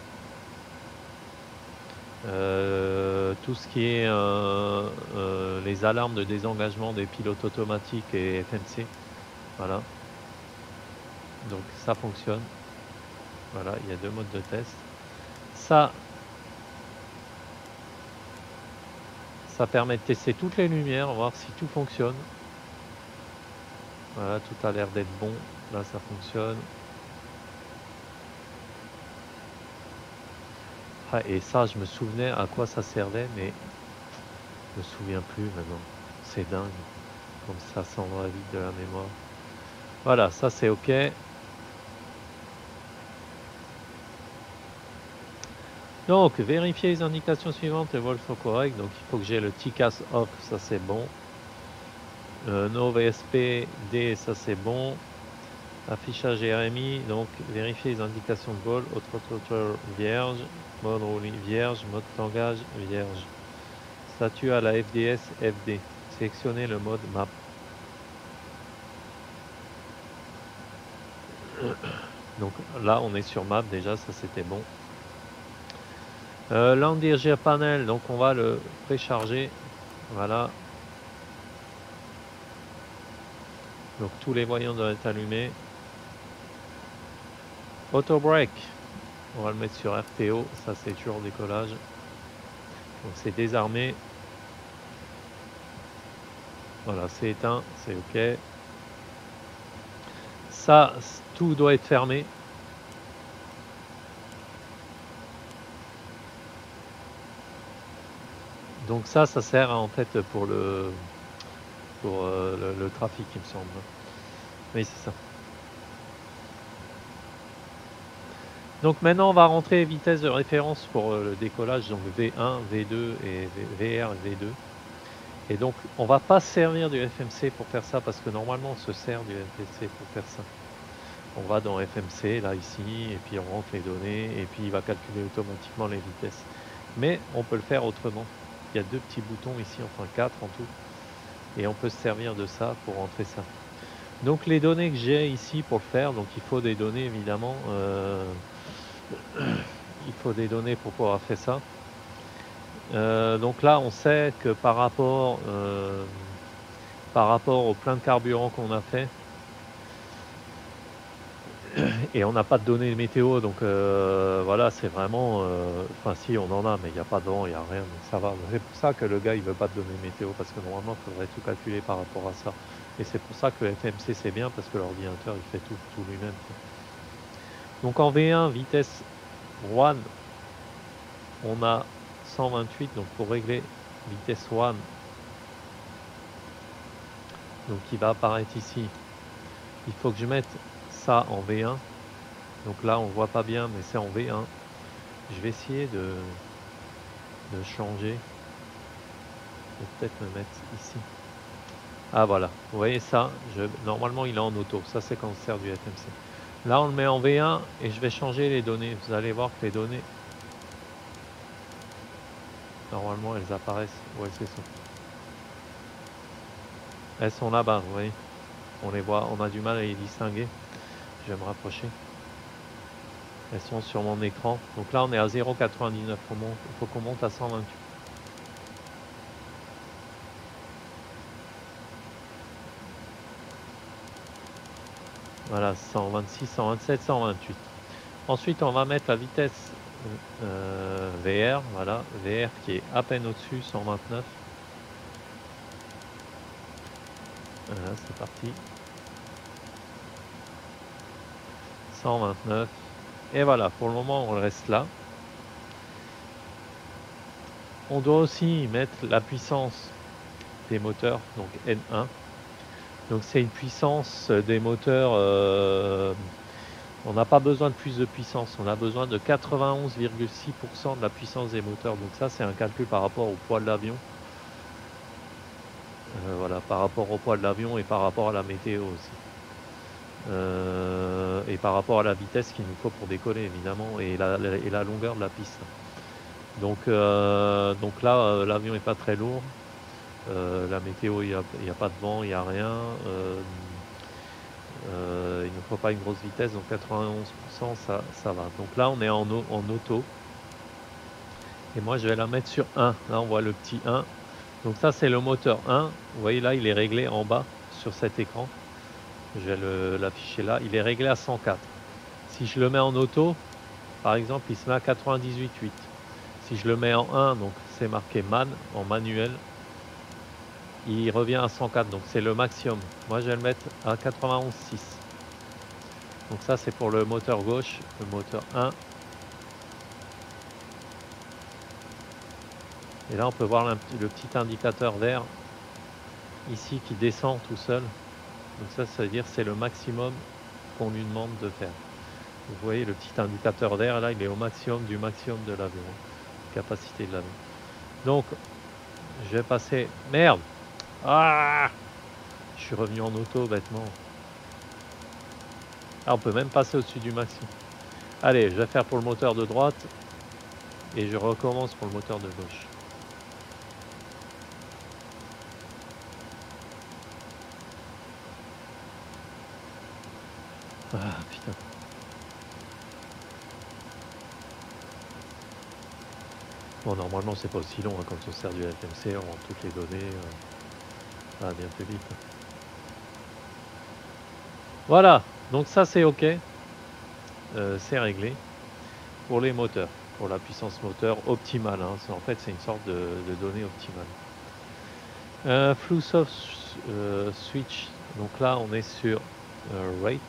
euh, tout ce qui est euh, euh, les alarmes de désengagement des pilotes automatiques et F M C. Voilà. Donc ça fonctionne. Voilà, il y a deux modes de test. Ça, ça permet de tester toutes les lumières, voir si tout fonctionne. Voilà, tout a l'air d'être bon. Là, ça fonctionne. Ah, et ça, je me souvenais à quoi ça servait, mais je me souviens plus maintenant. C'est dingue. Comme ça s'en va vite de la mémoire. Voilà, ça c'est OK. Donc, vérifier les indications suivantes, les volts sont corrects. Donc, il faut que j'ai le T C A S off, ça c'est bon. Euh, no V S P D, ça c'est bon. Affichage R M I, donc vérifier les indications de vol, auto vierge, mode roulis vierge, mode tangage vierge. Statut à la F D S F D. Sélectionnez le mode map. Donc là on est sur map déjà, ça c'était bon. Euh, Landir panel, donc on va le précharger. Voilà. Donc tous les voyants doivent être allumés. Auto break, on va le mettre sur R T O, ça c'est toujours décollage. Donc c'est désarmé. Voilà, c'est éteint, c'est OK. Ça, tout doit être fermé. Donc ça, ça sert en fait pour le pour euh, le, le trafic, il me semble. Oui, c'est ça. Donc maintenant, on va rentrer vitesse de référence pour euh, le décollage, donc V un, V deux et V R et V deux. Et donc, on va pas servir du F M C pour faire ça, parce que normalement, on se sert du F M C pour faire ça. On va dans F M C, là, ici, et puis on rentre les données, et puis il va calculer automatiquement les vitesses. Mais on peut le faire autrement. Il y a deux petits boutons ici, enfin quatre en tout. Et on peut se servir de ça pour rentrer ça. Donc les données que j'ai ici pour le faire, donc il faut des données évidemment. Euh, il faut des données pour pouvoir faire ça. Euh, donc là, on sait que par rapport, euh, par rapport au plein de carburant qu'on a fait, et on n'a pas de données météo, donc euh, voilà, c'est vraiment, euh, enfin si on en a, mais il n'y a pas de vent, il n'y a rien, donc ça va. C'est pour ça que le gars il veut pas de données météo, parce que normalement il faudrait tout calculer par rapport à ça. Et c'est pour ça que le F M C c'est bien, parce que l'ordinateur il fait tout, tout lui-même. Donc en V un, vitesse un, on a cent vingt-huit, donc pour régler vitesse un, donc qui va apparaître ici, il faut que je mette ça en V un. Donc là on voit pas bien, mais c'est en V un. Je vais essayer de, de changer. Je vais peut-être me mettre ici. Ah voilà, vous voyez ça, je, normalement il est en auto, ça c'est quand on sert du F M C. Là on le met en V un et je vais changer les données. Vous allez voir que les données, normalement elles apparaissent, ouais c'est ça. Elles sont là-bas, vous voyez. On les voit, on a du mal à les distinguer. Je vais me rapprocher. Elles sont sur mon écran. Donc là on est à zéro virgule quatre-vingt-dix-neuf, il faut qu'on monte à cent vingt-huit. Voilà, cent vingt-six, cent vingt-sept, cent vingt-huit. Ensuite, on va mettre la vitesse euh, V R, voilà, V R qui est à peine au-dessus, cent vingt-neuf. Voilà, c'est parti. cent vingt-neuf. Et voilà, pour le moment, on reste là. On doit aussi mettre la puissance des moteurs, donc N un. Donc c'est une puissance des moteurs... Euh, on n'a pas besoin de plus de puissance, on a besoin de quatre-vingt-onze virgule six pour cent de la puissance des moteurs. Donc ça, c'est un calcul par rapport au poids de l'avion. Euh, voilà, par rapport au poids de l'avion et par rapport à la météo aussi. Euh, et par rapport à la vitesse qu'il nous faut pour décoller, évidemment, et la, la, et la longueur de la piste. Donc, euh, donc là, euh, l'avion n'est pas très lourd. Euh, la météo, il n'y a, a pas de vent, il n'y a rien. Euh, euh, il ne faut pas une grosse vitesse, donc quatre-vingt-onze pour cent, ça, ça va. Donc là, on est en, en auto. Et moi, je vais la mettre sur un. Là, on voit le petit un. Donc ça, c'est le moteur un. Vous voyez là, il est réglé en bas sur cet écran. Je vais l'afficher là. Il est réglé à cent quatre. Si je le mets en auto, par exemple, il se met à quatre-vingt-dix-huit virgule huit. Si je le mets en un, donc c'est marqué man, en manuel, il revient à cent quatre, donc c'est le maximum. Moi, je vais le mettre à quatre-vingt-onze virgule six. Donc ça, c'est pour le moteur gauche, le moteur un. Et là, on peut voir le, le petit indicateur vert ici qui descend tout seul. Donc ça, ça veut dire que c'est le maximum qu'on lui demande de faire. Vous voyez le petit indicateur vert, là, il est au maximum du maximum de l'avion, capacité de l'avion. Donc, je vais passer... Merde! Ah! Je suis revenu en auto, bêtement. Ah, on peut même passer au-dessus du maximum. Allez, je vais faire pour le moteur de droite. Et je recommence pour le moteur de gauche. Ah, putain. Bon, normalement, c'est pas aussi long hein, quand on sert du F M C, on rentre toutes les données. Euh, ça va bien plus vite. Voilà, donc ça c'est OK. Euh, c'est réglé pour les moteurs, pour la puissance moteur optimale. Hein. En fait, c'est une sorte de, de données optimale. Euh, Flusoft euh, switch, donc là on est sur euh, rate.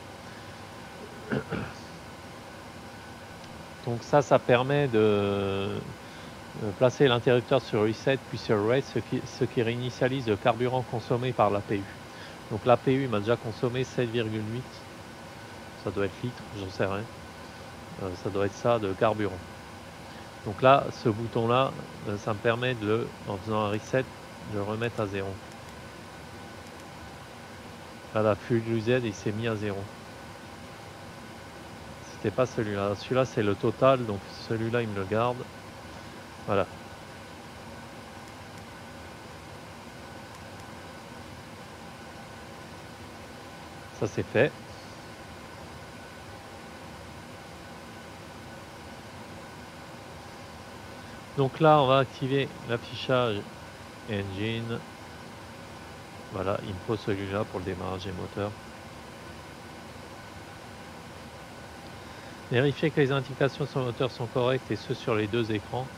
Donc ça, ça permet de placer l'interrupteur sur reset puis sur rate, ce qui, ce qui réinitialise le carburant consommé par l'A P U. Donc l'A P U m'a déjà consommé sept virgule huit, ça doit être litres, j'en sais rien. Euh, ça doit être ça de carburant. Donc là, ce bouton là, ça me permet de, en faisant un reset, de le remettre à zéro. Là, la fuel Z, il s'est mis à zéro. C'était pas celui-là. Celui-là, c'est le total, donc celui-là, il me le garde. Voilà. Ça, c'est fait. Donc là, on va activer l'affichage engine. Voilà, il me faut celui-là pour le démarrage des moteurs. Vérifiez que les indications sur le moteur sont correctes et ce sur les deux écrans.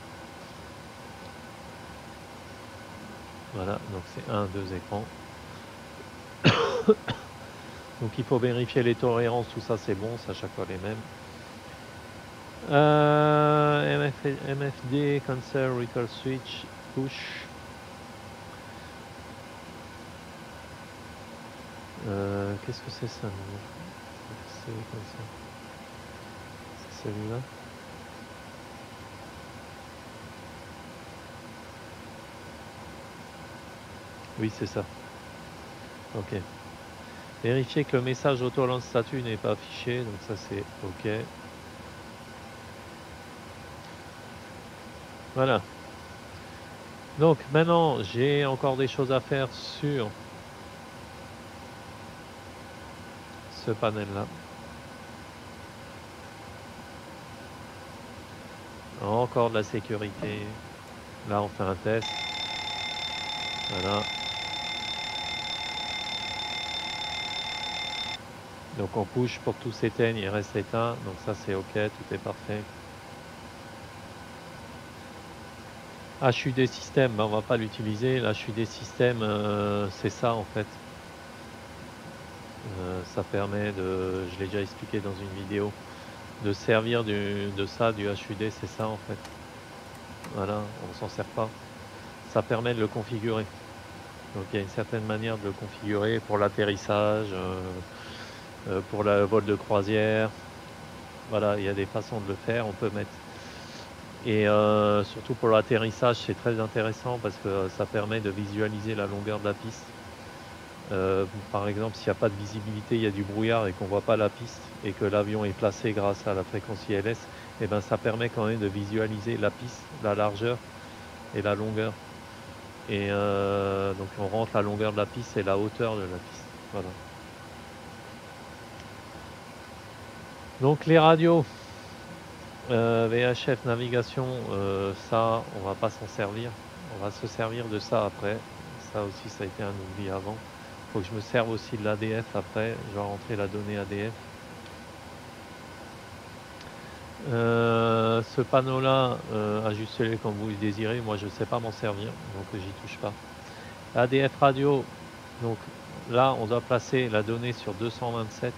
Voilà, donc c'est un, deux écrans. Donc il faut vérifier les tolérances, tout ça c'est bon, c'est à chaque fois les mêmes. Euh, M F D, cancel, recall switch, push. Euh, Qu'est-ce que c'est ça? C'est comme ça. C'est celui-là. Oui, c'est ça. Ok. Vérifiez que le message auto-lance statut n'est pas affiché, donc ça c'est ok. Voilà. Donc maintenant, j'ai encore des choses à faire sur ce panel-là. Encore de la sécurité. Là, on fait un test. Voilà. Donc on push pour que tout s'éteigne et reste éteint. Donc ça c'est ok, tout est parfait. H U D système, ben, on va pas l'utiliser. L'H U D système, euh, c'est ça en fait. Euh, ça permet de, je l'ai déjà expliqué dans une vidéo, de servir du, de ça, du H U D, c'est ça en fait. Voilà, on s'en sert pas. Ça permet de le configurer. Donc il y a une certaine manière de le configurer pour l'atterrissage, euh, euh, pour le vol de croisière. Voilà, il y a des façons de le faire. On peut mettre. Et euh, surtout pour l'atterrissage, c'est très intéressant parce que ça permet de visualiser la longueur de la piste. Euh, par exemple, s'il n'y a pas de visibilité, il y a du brouillard et qu'on ne voit pas la piste et que l'avion est placé grâce à la fréquence I L S, et ben ça permet quand même de visualiser la piste, la largeur et la longueur. Et euh, donc on rentre la longueur de la piste et la hauteur de la piste. Voilà. Donc les radios, euh, V H F navigation, euh, ça on va pas s'en servir. On va se servir de ça après. Ça aussi ça a été un oubli avant. Faut que je me serve aussi de l'A D F après. Je vais rentrer la donnée A D F. Euh, ce panneau-là, euh, ajustez-le comme vous le désirez. Moi, je ne sais pas m'en servir, donc j'y touche pas. A D F radio. Donc là, on doit placer la donnée sur deux cent vingt-sept.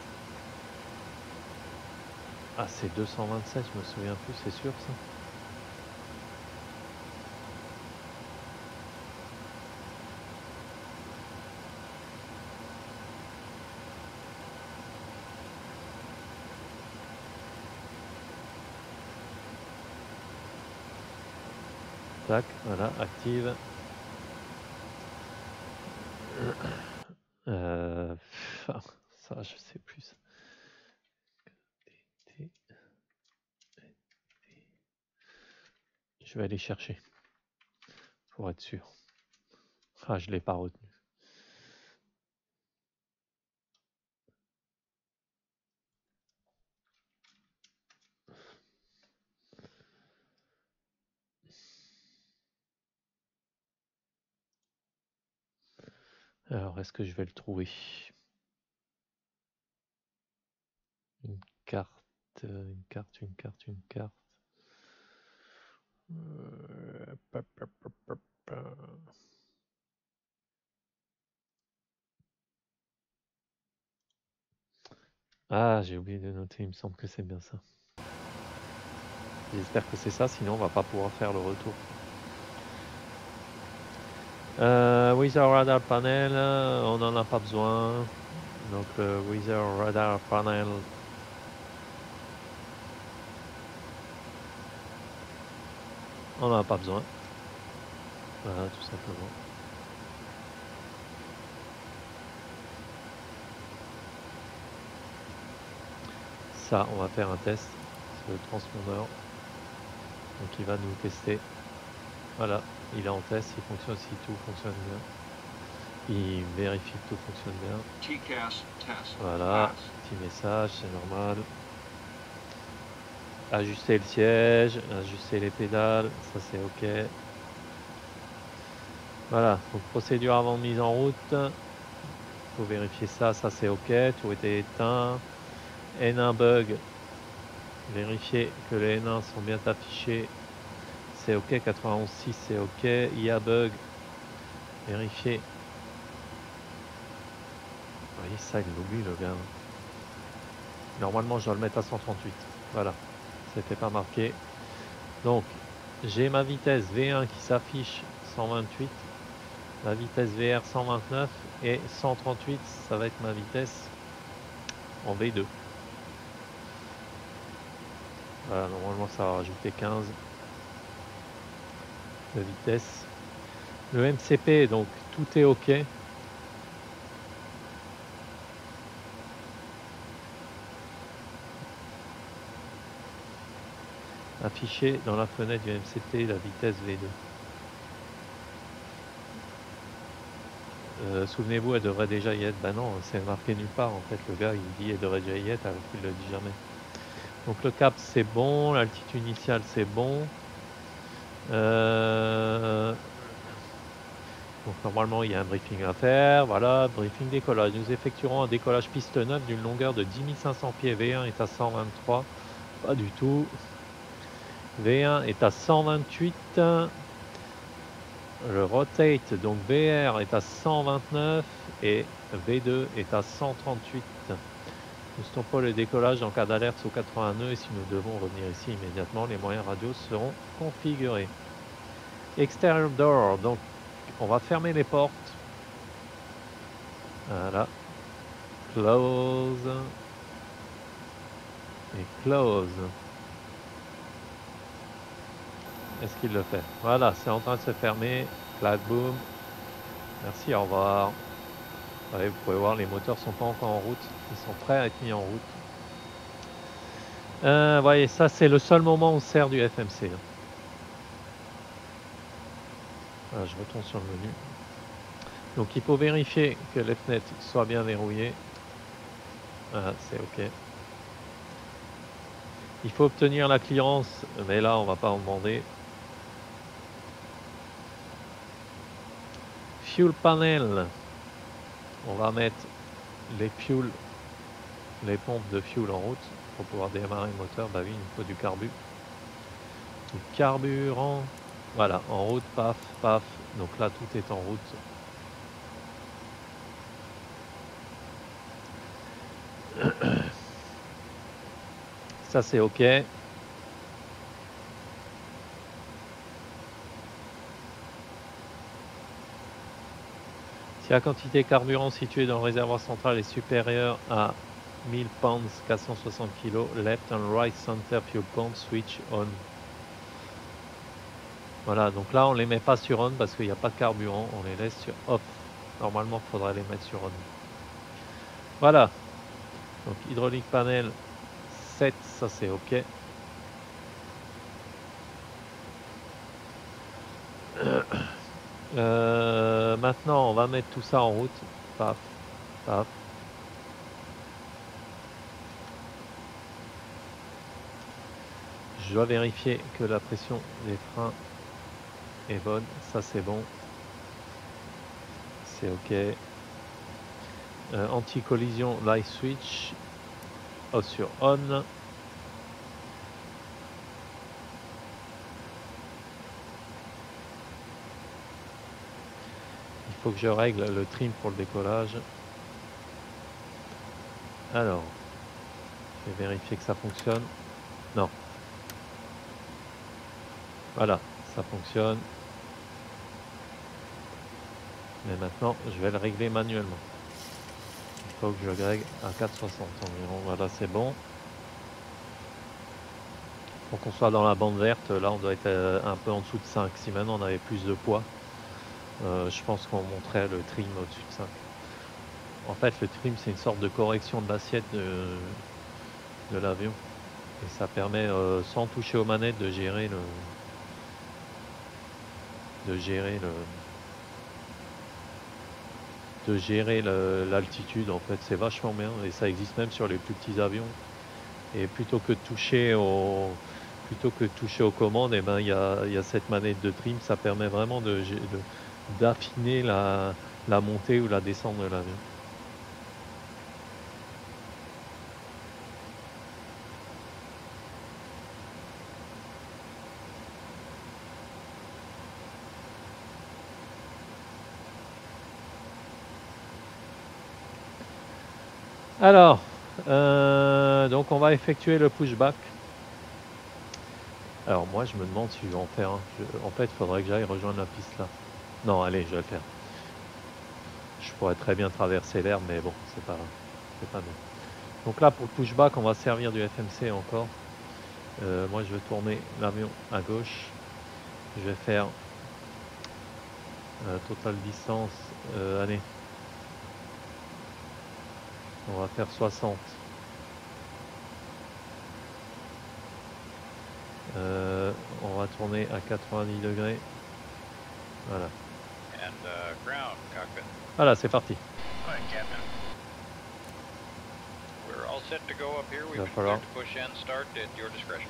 Ah, c'est deux cent vingt-sept, je me souviens plus, c'est sûr ça. Tac, voilà, active. Euh, ça, je sais plus. Je vais aller chercher pour être sûr. Ah, je l'ai pas retenu. Alors, est-ce que je vais le trouver? Une carte, une carte, une carte, une carte. Euh, pa, pa, pa, pa, pa. Ah, j'ai oublié de noter, il me semble que c'est bien ça. J'espère que c'est ça, sinon on va pas pouvoir faire le retour. Euh, Weather Radar Panel, on n'en a pas besoin. Donc le Weather Radar Panel. On n'en a pas besoin. Voilà, tout simplement. Ça, on va faire un test. C'est le transpondeur. Donc il va nous tester. Voilà, il est en test, il fonctionne si tout fonctionne bien. Il vérifie que tout fonctionne bien. T C A S test. Voilà, petit message, c'est normal. Ajuster le siège, ajuster les pédales, ça c'est ok. Voilà, donc procédure avant mise en route. Il faut vérifier ça, ça c'est ok, tout était éteint. N un bug, vérifier que les N un sont bien affichés, c'est ok. quatre-vingt-onze six c'est ok. I A bug, vérifier. Vous voyez ça, il l'oublie le gars. Normalement je dois le mettre à cent trente-huit. Voilà, c'était pas marqué. Donc j'ai ma vitesse V un qui s'affiche cent vingt-huit, ma vitesse V R cent vingt-neuf et cent trente-huit ça va être ma vitesse en V deux. Voilà, normalement ça va rajouter quinze de vitesse. Le M C P, donc tout est ok. Affiché dans la fenêtre du M C P la vitesse V deux. Euh, Souvenez-vous, elle devrait déjà y être. Ben non, c'est marqué nulle part en fait. Le gars il dit elle devrait déjà y être alors qu'il le dit jamais. Donc le cap c'est bon, l'altitude initiale c'est bon. Euh... Donc normalement il y a un briefing à faire. Voilà, briefing décollage. Nous effectuerons un décollage piste neuve d'une longueur de dix mille cinq cents pieds. V un est à cent vingt-trois. Pas du tout. V un est à cent vingt-huit. Le rotate, donc V R est à cent vingt-neuf et V deux est à cent trente-huit. Nous stoppons le décollage en cas d'alerte sous quatre-vingts nœuds et si nous devons revenir ici immédiatement, les moyens radios seront configurés. Exterior door, donc on va fermer les portes. Voilà. Close. Et close. Est-ce qu'il le fait? Voilà, c'est en train de se fermer. Clac, boom. Merci, au revoir. Ouais, vous pouvez voir, les moteurs sont pas encore en route. Ils sont prêts à être mis en route. Euh, voyez, ça c'est le seul moment où on sert du F M C. Voilà, je retourne sur le menu. Donc il faut vérifier que les fenêtres soient bien verrouillées. Voilà, c'est ok. Il faut obtenir la clearance, mais là on va pas en demander. Fuel panel. On va mettre les fuel, les pompes de fuel en route. pour pouvoir démarrer le moteur. Bah oui, il me faut du carbu. Du carburant. Voilà, en route, paf, paf. Donc là, tout est en route. Ça, c'est OK. Si la quantité de carburant située dans le réservoir central est supérieure à mille pounds, quatre cent soixante kilos, left and right center fuel pump switch on. Voilà, donc là on les met pas sur on parce qu'il n'y a pas de carburant, on les laisse sur off. Normalement il faudrait les mettre sur on. Voilà, donc hydraulique panel sept, ça c'est OK. Euh, maintenant on va mettre tout ça en route. Paf, paf. Je dois vérifier que la pression des freins est bonne, ça c'est bon. C'est OK. Euh, anti-collision light switch off sur on. Il faut que je règle le trim pour le décollage. Alors, je vais vérifier que ça fonctionne. Non. Voilà, ça fonctionne. Mais maintenant, je vais le régler manuellement. Il faut que je le règle à quatre soixante environ. Voilà, c'est bon. Pour qu'on soit dans la bande verte, là, on doit être un peu en dessous de cinq. Si maintenant on avait plus de poids, euh, je pense qu'on montrait le trim au-dessus de cinq. En fait, le trim, c'est une sorte de correction de l'assiette de, de l'avion. Et ça permet, euh, sans toucher aux manettes, de gérer le... de gérer le... de gérer l'altitude. En fait, c'est vachement bien. Et ça existe même sur les plus petits avions. Et plutôt que de toucher au... plutôt que de toucher aux commandes, et ben, il y a, y a cette manette de trim. Ça permet vraiment de, de, d'affiner la, la montée ou la descente de l'avion. Alors, euh, donc on va effectuer le pushback. Alors moi je me demande si je vais en faire un. Je, en fait, il faudrait que j'aille rejoindre la piste là. Non, allez, je vais le faire. Je pourrais très bien traverser l'air, mais bon, c'est pas, c'est pas bien. Donc là, pour le pushback, on va servir du F M C encore. Euh, moi, je vais tourner l'avion à gauche. Je vais faire euh, total distance. Euh, allez, on va faire soixante. Euh, on va tourner à quatre-vingt-dix degrés. Voilà. And, uh, ground, cockpit. Voilà, c'est parti. Right, Captain. We're all set to go up here. We've Va been falloir. cleared to push and start at your discretion.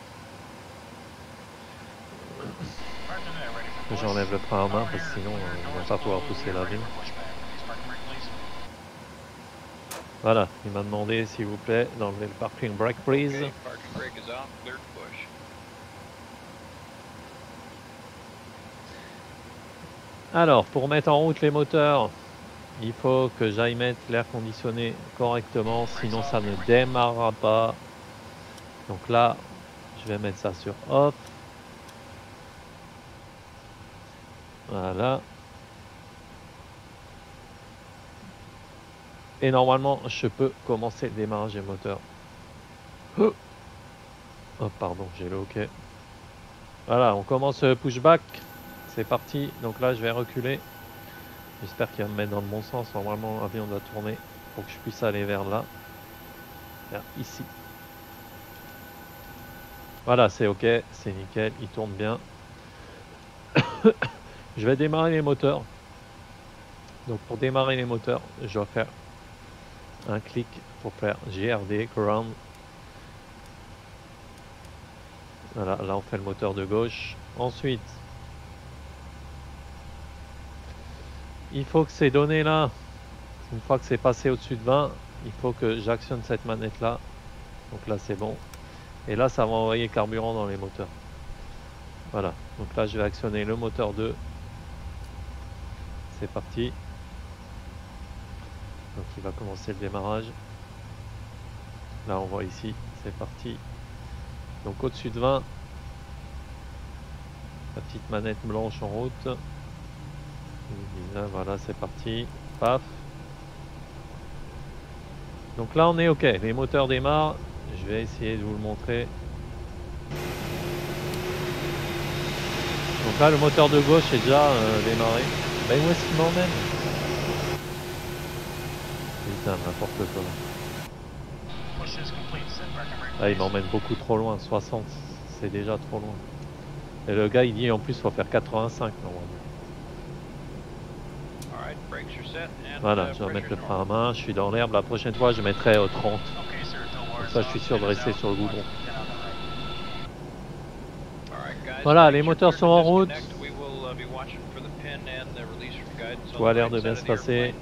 Que j'enlève le frein à main parce que sinon euh, on va pas pouvoir pousser l'avion. Voilà, il m'a demandé s'il vous plaît d'enlever le parking brake please. Okay, parking brake is off, cleared to push. Alors, pour mettre en route les moteurs, il faut que j'aille mettre l'air conditionné correctement, sinon ça ne démarrera pas. Donc là, je vais mettre ça sur off. Voilà. Et normalement, je peux commencer le démarrage des moteurs. Oh, oh pardon, j'ai le OK. Voilà, on commence le pushback. C'est parti. Donc là, je vais reculer. J'espère qu'il va me mettre dans le bon sens. Normalement, l'avion doit tourner pour que je puisse aller vers là. Vers ici. Voilà, c'est OK. C'est nickel. Il tourne bien. Je vais démarrer les moteurs. Donc pour démarrer les moteurs, je dois faire un clic pour faire G R D, ground. Voilà, là on fait le moteur de gauche. Ensuite, il faut que ces données là, une fois que c'est passé au-dessus de vingt, il faut que j'actionne cette manette là. Donc là c'est bon. Et là ça va envoyer carburant dans les moteurs. Voilà, donc là je vais actionner le moteur deux. C'est parti. Donc il va commencer le démarrage. Là on voit ici, c'est parti. Donc au-dessus de vingt. La petite manette blanche en route. Voilà, c'est parti. Paf. Donc là on est ok, les moteurs démarrent. Je vais essayer de vous le montrer. Donc là le moteur de gauche est déjà euh, démarré. Ben où est-ce qu'il m'emmène? Putain, n'importe quoi. Ah, il m'emmène beaucoup trop loin, soixante, c'est déjà trop loin. Et le gars il dit en plus il faut faire quatre-vingt-cinq normalement. Voilà, je vais mettre le frein à main, je suis dans l'herbe, la prochaine fois je mettrai euh, trente. Comme ça je suis sûr de rester sur le goudron. Voilà, les moteurs sont en route. Tout a l'air de bien se passer.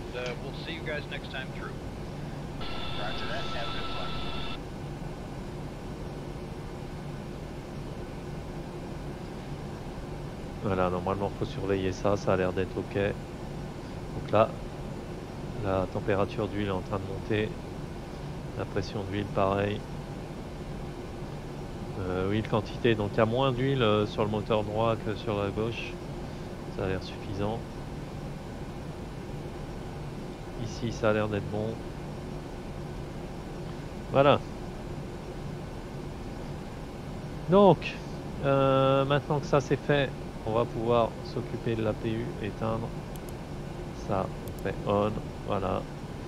Voilà, normalement il faut surveiller ça, ça a l'air d'être ok. Donc là, la température d'huile est en train de monter. La pression d'huile pareil. Euh, huile quantité, donc il y a moins d'huile euh, sur le moteur droit que sur la gauche. Ça a l'air suffisant. Ici ça a l'air d'être bon. Voilà. Donc, euh, maintenant que ça c'est fait, on va pouvoir s'occuper de l'A P U, éteindre. Ça, on fait on, voilà.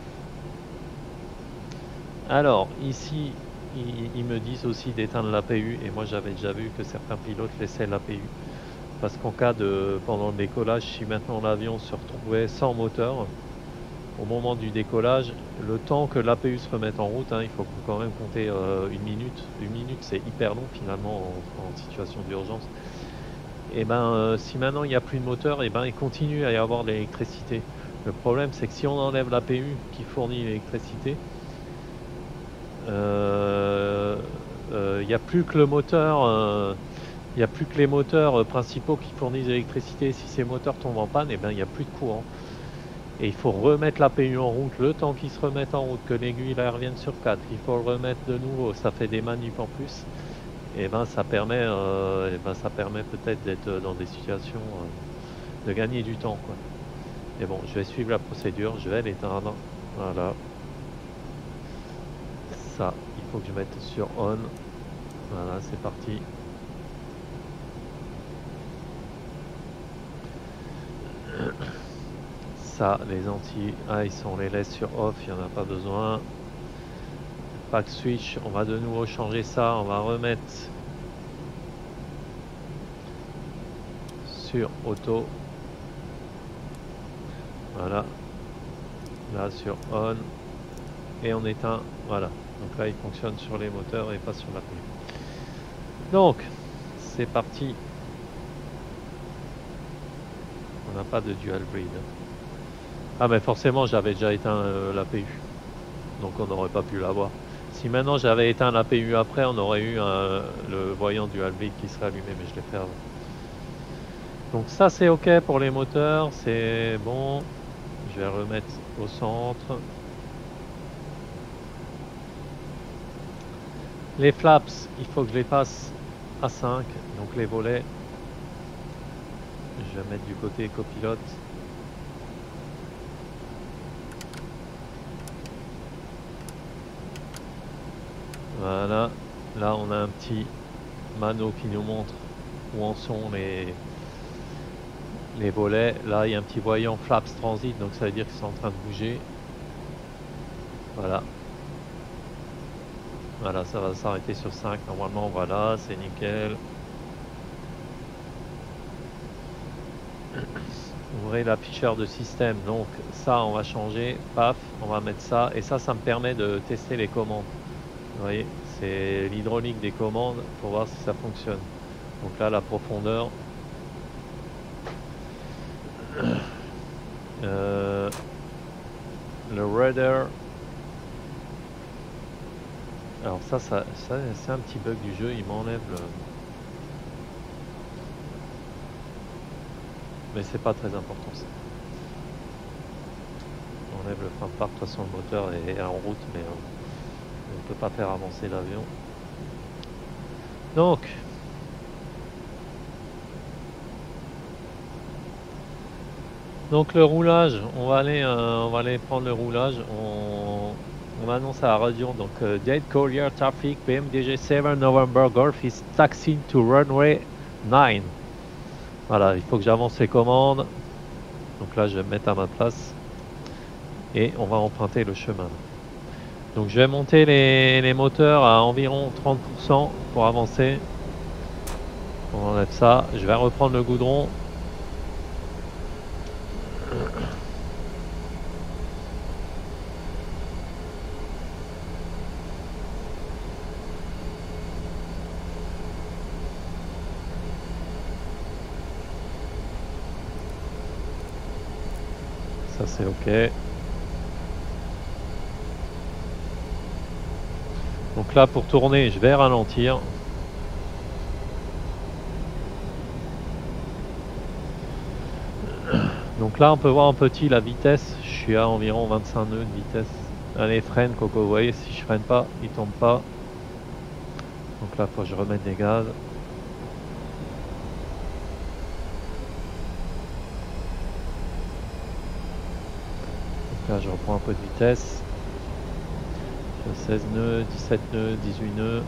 Alors, ici, ils, ils me disent aussi d'éteindre l'A P U, et moi j'avais déjà vu que certains pilotes laissaient l'A P U. Parce qu'en cas de, pendant le décollage, si maintenant l'avion se retrouvait sans moteur, au moment du décollage, le temps que l'A P U se remette en route, hein, il faut quand même compter euh, une minute. Une minute, c'est hyper long finalement en, en situation d'urgence. Et ben, euh, si maintenant il n'y a plus de moteur, et ben il continue à y avoir de l'électricité. Le problème, c'est que si on enlève l'A P U qui fournit l'électricité, il euh, euh, n'y a plus que le moteur, il euh, n'y a plus que les moteurs euh, principaux qui fournissent l'électricité. Si ces moteurs tombent en panne, et ben il n'y a plus de courant. Et il faut remettre l'A P U en route, le temps qu'ils se remettent en route, que l'aiguille là revienne sur quatre, il faut le remettre de nouveau, ça fait des manipes en plus. Et ben ça permet, euh, et ben ça permet peut-être d'être dans des situations euh, de gagner du temps, quoi. Et bon, je vais suivre la procédure, je vais l'éteindre. Voilà. Ça, il faut que je mette sur on. Voilà, c'est parti. Ça, les anti-ice, on les laisse sur off, il n'y en a pas besoin. Pack switch, on va de nouveau changer ça, on va remettre sur auto. Voilà. Là sur on. Et on éteint. Voilà. Donc là il fonctionne sur les moteurs et pas sur la pluie. Donc, c'est parti. On n'a pas de dual breed. Ah mais forcément j'avais déjà éteint euh, l'A P U. Donc on n'aurait pas pu l'avoir. Si maintenant j'avais éteint l'A P U après, on aurait eu un, le voyant dual breed qui serait allumé, mais je l'ai fait avant. Donc ça c'est ok pour les moteurs, c'est bon. Je vais remettre au centre. Les flaps, il faut que je les passe à cinq, donc les volets. Je vais mettre du côté copilote. Voilà, là on a un petit mano qui nous montre où en sont les, les volets. Là il y a un petit voyant flaps transit, donc ça veut dire qu'ils sont en train de bouger. Voilà. Voilà, ça va s'arrêter sur cinq normalement, voilà, c'est nickel. Ouvrez l'afficheur de système, donc ça on va changer, paf, on va mettre ça, et ça, ça me permet de tester les commandes. Vous voyez, c'est l'hydraulique des commandes pour voir si ça fonctionne. Donc là, la profondeur. Euh, le rudder. Alors ça, ça, ça c'est un petit bug du jeu, il m'enlève le... Mais c'est pas très important ça. On enlève le frein de parc, de toute façon le moteur est en route, mais euh, on ne peut pas faire avancer l'avion. Donc, donc le roulage, on va aller, euh, on va aller prendre le roulage. On, on annonce à la radio, donc uh, Date Courier Traffic P M D G sept November Golf is taxiing to runway neuf. Voilà, il faut que j'avance les commandes. Donc là, je vais me mettre à ma place et on va emprunter le chemin. Donc je vais monter les, les moteurs à environ trente pour cent pour avancer. On enlève ça. Je vais reprendre le goudron. Ça c'est ok. Donc là pour tourner je vais ralentir. Donc là on peut voir en petit la vitesse. Je suis à environ vingt-cinq nœuds de vitesse. Allez freine Coco, vous voyez si je freine pas il tombe pas. Donc là faut que je remette des gaz. Là je reprends un peu de vitesse. J'ai seize nœuds, dix-sept nœuds, dix-huit nœuds.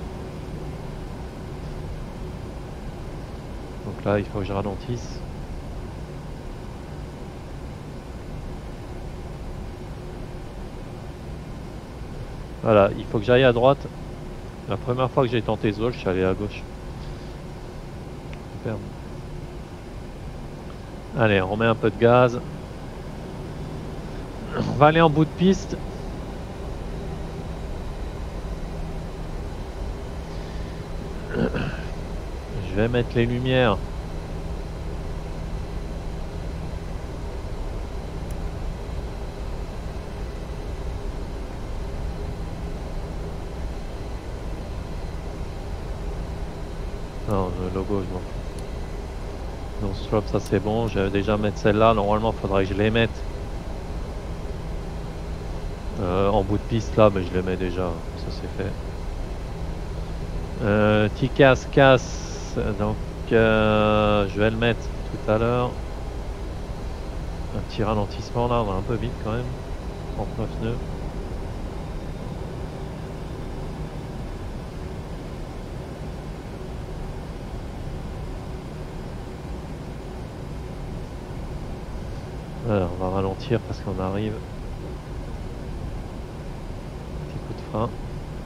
Donc là il faut que je ralentisse. Voilà, il faut que j'aille à droite. La première fois que j'ai tenté ce vol, je suis allé à gauche. Super. Allez, on remet un peu de gaz. On va aller en bout de piste. Je vais mettre les lumières. Non, le logo, je m'en fous. Non, stop, ça c'est bon. Je vais déjà mettre celle-là. Normalement, il faudrait que je les mette. Euh, en bout de piste là, mais je les mets déjà. Ça c'est fait. Euh, petit casse-casse. Donc, euh, je vais le mettre tout à l'heure. Un petit ralentissement là, on va un peu vite quand même. trente-neuf nœuds. Alors, on va ralentir parce qu'on arrive. Petit coup de frein.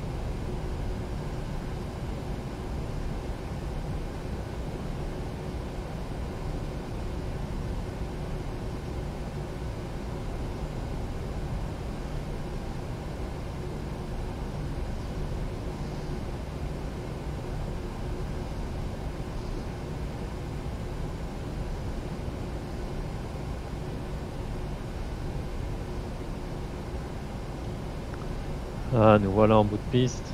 Ah, nous voilà en bout de piste.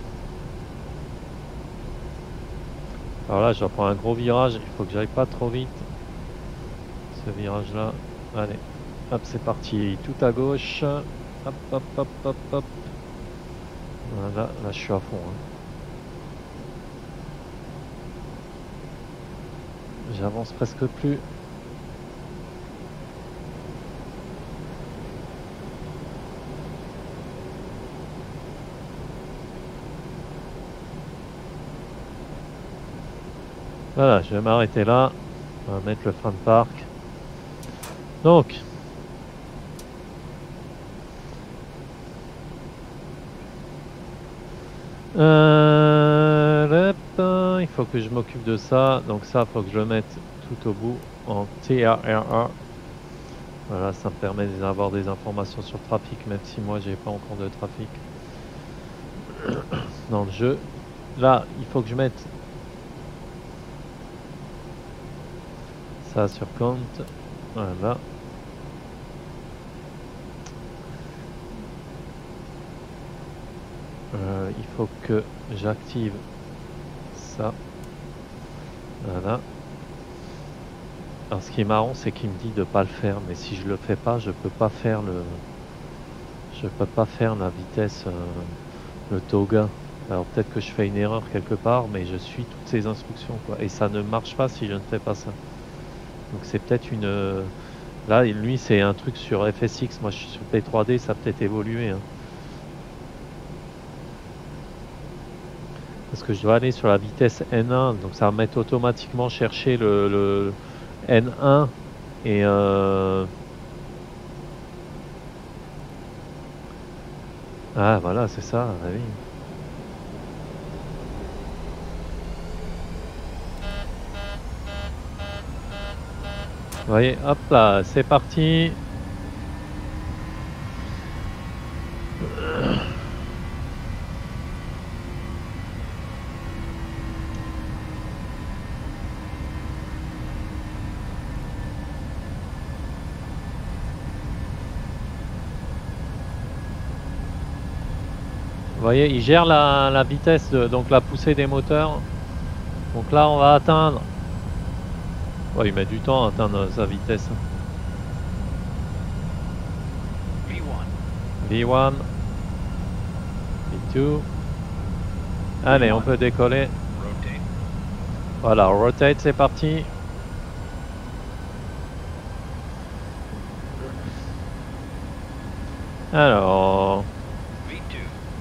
Alors là, je vais prendre un gros virage. Il faut que j'aille pas trop vite. Ce virage là. Allez. Hop, c'est parti. Tout à gauche. Hop, hop, hop, hop, hop. Voilà, là, je suis à fond. Hein. J'avance presque plus. Voilà, je vais m'arrêter là. On va mettre le frein de parc. Donc, euh, hop, il faut que je m'occupe de ça. Donc ça, il faut que je le mette tout au bout en T R R A. Voilà, ça me permet d'avoir des informations sur le trafic, même si moi j'ai pas encore de trafic dans le jeu. Là, il faut que je mette ça sur compte. Voilà. Euh, il faut que j'active ça. Voilà. Alors ce qui est marrant, c'est qu'il me dit de pas le faire, mais si je le fais pas, je peux pas faire le, je peux pas faire la vitesse, euh, le toga. Alors peut-être que je fais une erreur quelque part, mais je suis toutes ces instructions quoi, et ça ne marche pas si je ne fais pas ça. Donc c'est peut-être une, euh, là lui c'est un truc sur F S X, moi je suis sur P trois D, ça a peut-être évolué. Hein. Parce que je dois aller sur la vitesse N un, donc ça va mettre automatiquement chercher le, le N un et euh... ah voilà c'est ça, ah, oui. Vous voyez, hop là, c'est parti. Vous voyez, il gère la, la vitesse, de, donc la poussée des moteurs. Donc là, on va atteindre. Ouais, il met du temps à atteindre sa vitesse. V one. V one. V deux. Allez, on peut décoller. Rotate. Voilà, rotate, c'est parti. Alors... V two.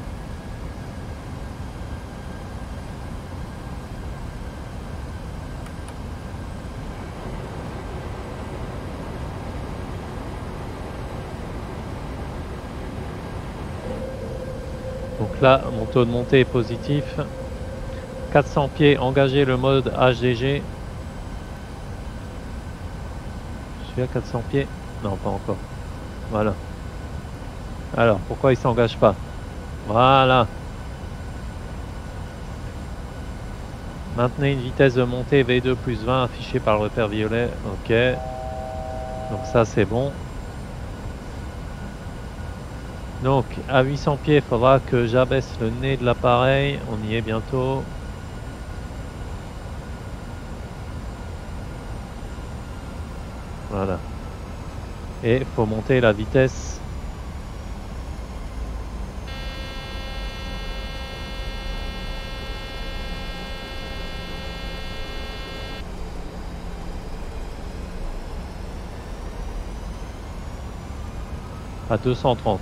Donc là, mon taux de montée est positif. quatre cents pieds, engager le mode H D G. Je suis à quatre cents pieds? Non, pas encore. Voilà. Alors, pourquoi il s'engage pas? Voilà. Maintenez une vitesse de montée V deux plus vingt affichée par le repère violet. Ok. Donc ça, c'est bon. Donc, à huit cents pieds, il faudra que j'abaisse le nez de l'appareil. On y est bientôt. Voilà. Et il faut monter la vitesse. À deux cent trente.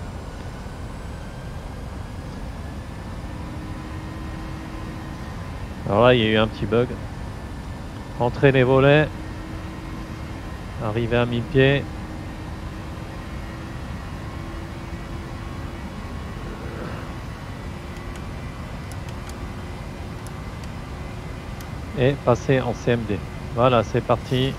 Alors là, il y a eu un petit bug. Entrer les volets. Arriver à mille pieds. Et passer en C M D. Voilà, c'est parti.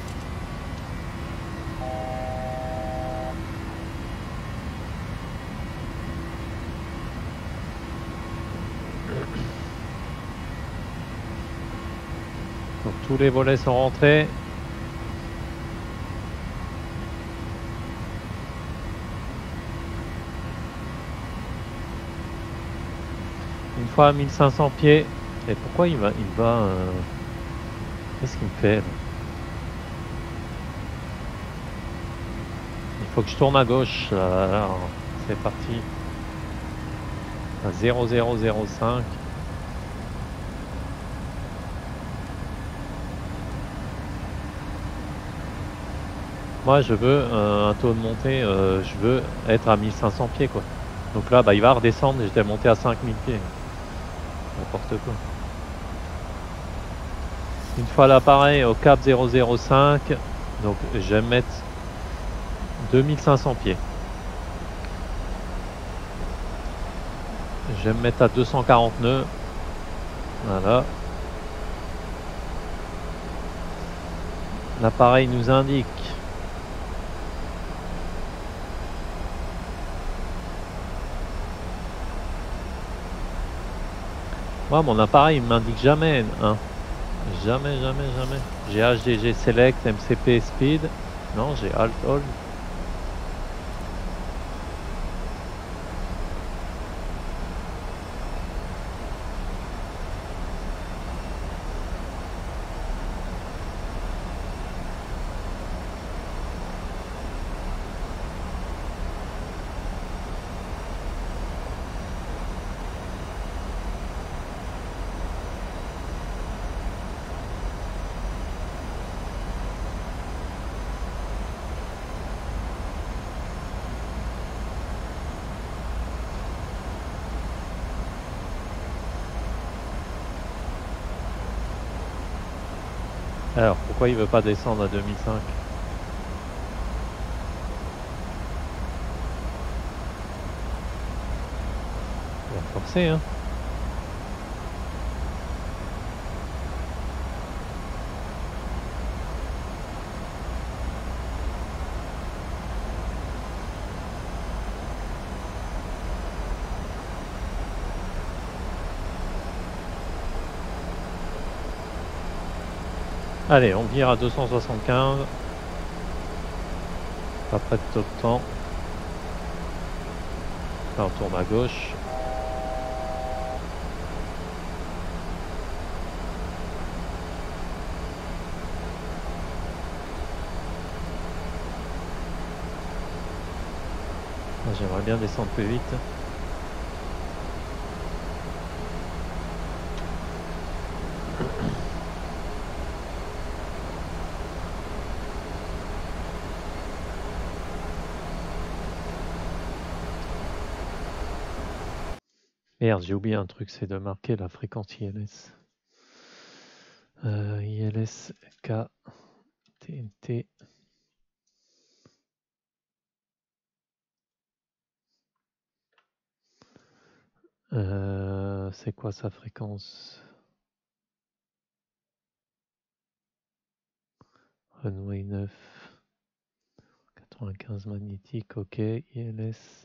Donc tous les volets sont rentrés. Une fois à mille cinq cents pieds. Et pourquoi il va, il va euh... qu'est-ce qu'il me fait là? Il faut que je tourne à gauche. Alors, c'est parti. À zéro zéro zéro cinq. Moi, je veux euh, un taux de montée. Euh, je veux être à mille cinq cents pieds, quoi. Donc là, bah, il va redescendre. Et j'étais monté à cinq mille pieds. N'importe quoi. Une fois l'appareil au cap zéro zéro cinq, donc je vais mettre deux mille cinq cents pieds. Je vais me mettre à deux cent quarante nœuds. Voilà. L'appareil nous indique moi, mon appareil ne m'indique jamais hein. Jamais, jamais, jamais. J'ai H D G Select, M C P Speed. Non, j'ai Alt Hold. Alors, pourquoi il veut pas descendre à deux mille cinq? Il va forcer, hein. Allez, on vire à deux cent soixante-quinze. Pas près de top temps. Là, on tourne à gauche. J'aimerais bien descendre plus vite. Merde, j'ai oublié un truc, c'est de marquer la fréquence I L S. Euh, I L S K T N T. Euh, c'est quoi sa fréquence? Runway neuf. quatre-vingt-quinze magnétique, ok. I L S.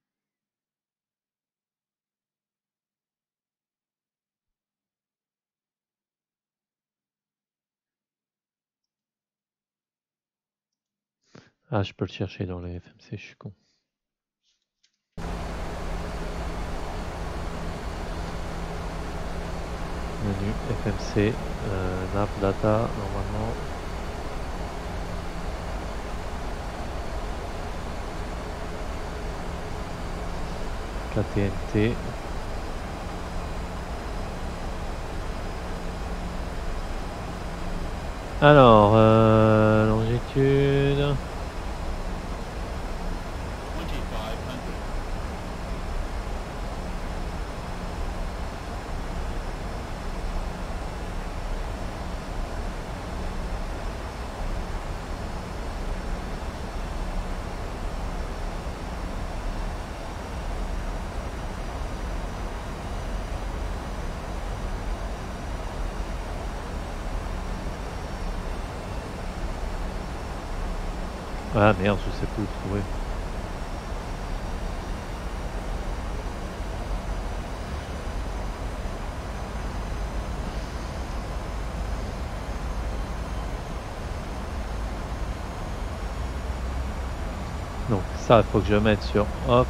Ah, je peux le chercher dans les F M C, je suis con. Menu F M C, euh, nav data, normalement. K T N T. Alors, euh, longitude. Ah merde, je sais plus où le trouver. Donc ça, il faut que je mette sur off.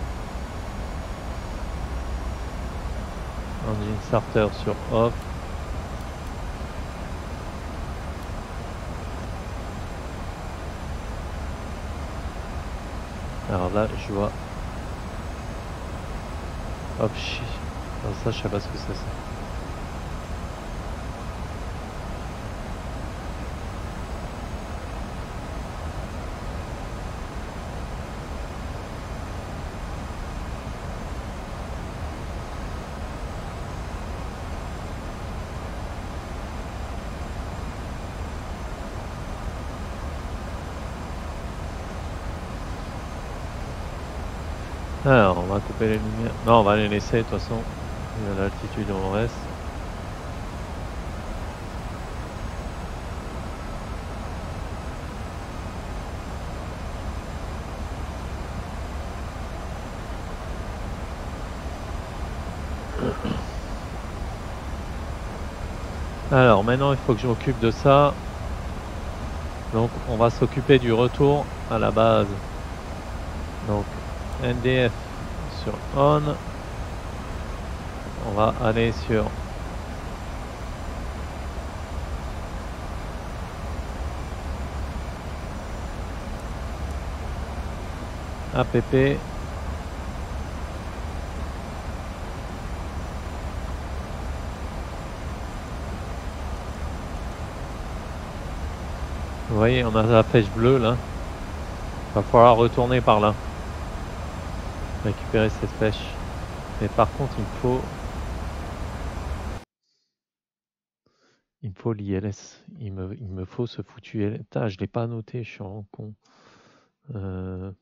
Engine starter sur off. Alors là, je vois. Hop, shit. Alors ça, je sais pas ce que c'est ça. Alors, on va couper les lumières. Non, on va les laisser de toute façon. À l'altitude où on reste. Alors maintenant il faut que je m'occupe de ça. Donc on va s'occuper du retour à la base. Donc N D F sur on. On va aller sur app. Vous voyez, on a la flèche bleue là. Il va falloir retourner par là. Récupérer cette flèche. Mais par contre, il faut... Il me faut l'I L S. Il me, il me faut ce foutu I L S. Putain, je l'ai pas noté, je suis un con. Euh...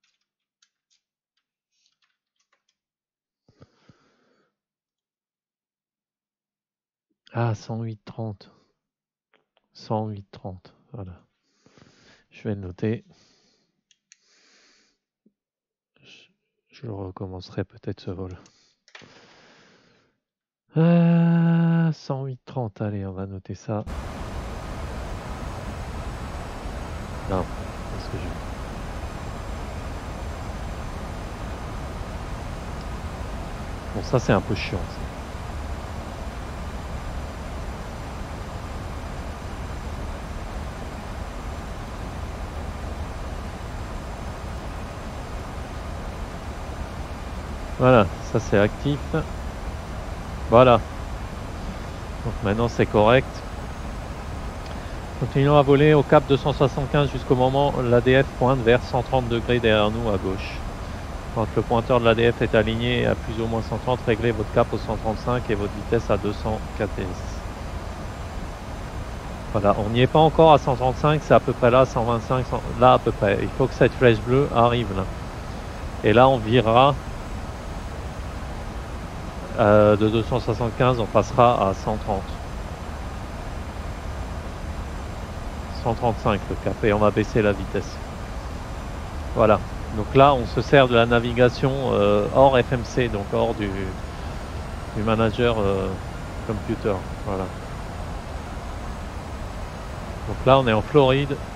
Ah, cent huit trente. cent huit trente, voilà. Je vais le noter. Je, je recommencerai peut-être ce vol. Euh, cent huit trente, allez, on va noter ça. Non, qu'est-ce que je... Bon, ça c'est un peu chiant. Ça. Voilà, ça c'est actif. Voilà. Donc maintenant c'est correct. Continuons à voler au cap deux cent soixante-quinze jusqu'au moment où l'A D F pointe vers cent trente degrés derrière nous à gauche. Quand le pointeur de l'A D F est aligné à plus ou moins cent trente, réglez votre cap au cent trente-cinq et votre vitesse à deux cents kilomètres par heure. Voilà, on n'y est pas encore à cent trente-cinq, c'est à peu près là, cent vingt-cinq, cent... là à peu près. Il faut que cette flèche bleue arrive là. Et là on virera euh, de deux cent soixante-quinze, on passera à cent trente. cent trente-cinq le cap et on va baisser la vitesse. Voilà, donc là on se sert de la navigation euh, hors F M C, donc hors du, du manager euh, computer. Voilà. Donc là on est en Floride. Vous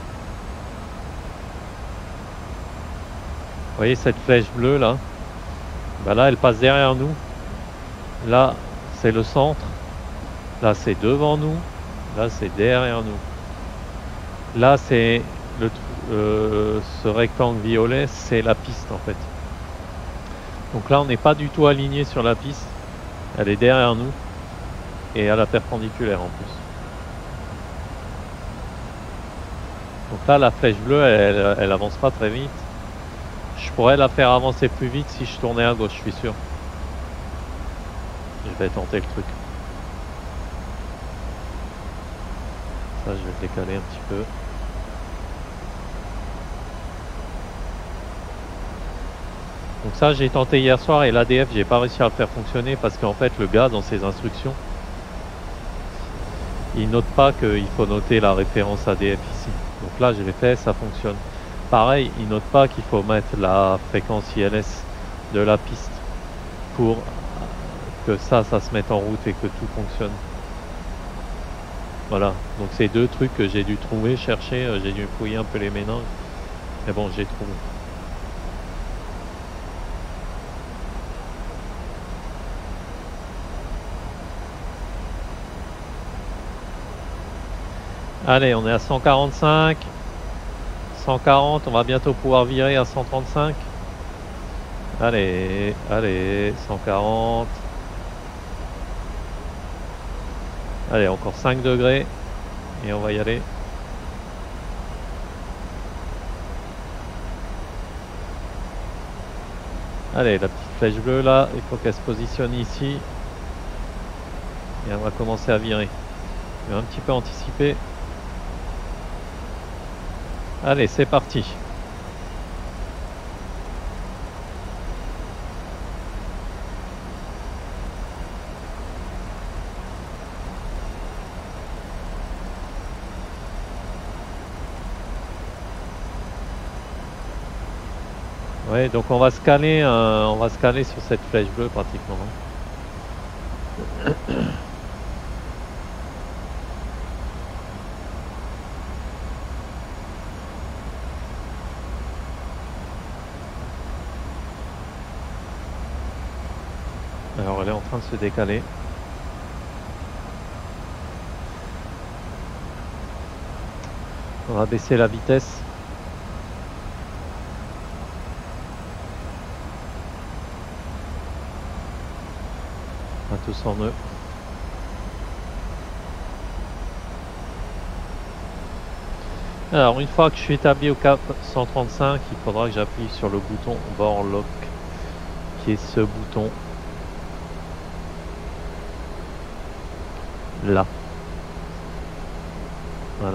voyez cette flèche bleue là, ben là elle passe derrière nous. Là c'est le centre. Là c'est devant nous. Là c'est derrière nous. Là c'est le euh, ce rectangle violet, c'est la piste en fait. Donc là on n'est pas du tout aligné sur la piste. Elle est derrière nous et à la perpendiculaire en plus. Donc là la flèche bleue elle, elle, elle avance pas très vite. Je pourrais la faire avancer plus vite si je tournais à gauche, je suis sûr. Je vais tenter le truc. Ça je vais le décaler un petit peu. Donc ça j'ai tenté hier soir et l'A D F j'ai pas réussi à le faire fonctionner parce qu'en fait le gars dans ses instructions il note pas qu'il faut noter la référence A D F ici. Donc là je l'ai fait, ça fonctionne. Pareil, il note pas qu'il faut mettre la fréquence I L S de la piste pour que ça, ça se mette en route et que tout fonctionne. Voilà, donc c'est deux trucs que j'ai dû trouver, chercher, j'ai dû fouiller un peu les méninges. Mais bon, j'ai trouvé. Allez, on est à cent quarante-cinq. cent quarante, on va bientôt pouvoir virer à cent trente-cinq. Allez, allez, cent quarante. Allez, encore cinq degrés. Et on va y aller. Allez, la petite flèche bleue là, il faut qu'elle se positionne ici. Et on va commencer à virer. Je vais un petit peu anticiper. Allez, c'est parti. Ouais, donc on va se caler, euh, on va se caler sur cette flèche bleue pratiquement. Alors elle est en train de se décaler. On va baisser la vitesse. À tous en nœud. Alors une fois que je suis établi au cap cent trente-cinq, il faudra que j'appuie sur le bouton Board Lock, qui est ce bouton là. Voilà.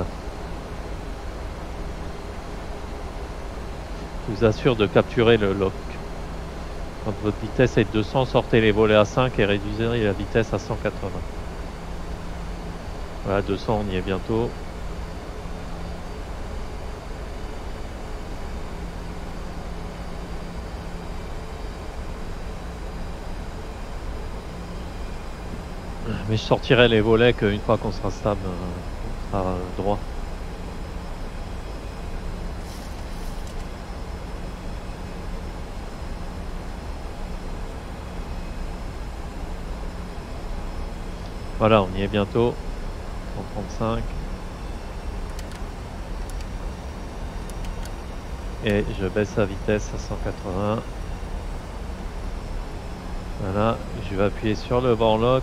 Je vous assure de capturer le lock. Quand votre vitesse est de deux cents, sortez les volets à cinq et réduisez la vitesse à cent quatre-vingts. Voilà, deux cents, on y est bientôt. Mais je sortirai les volets qu'une fois qu'on sera stable, euh, on sera droit. Voilà, on y est bientôt. cent trente-cinq. Et je baisse la vitesse à cent quatre-vingts. Voilà, je vais appuyer sur le Warlock.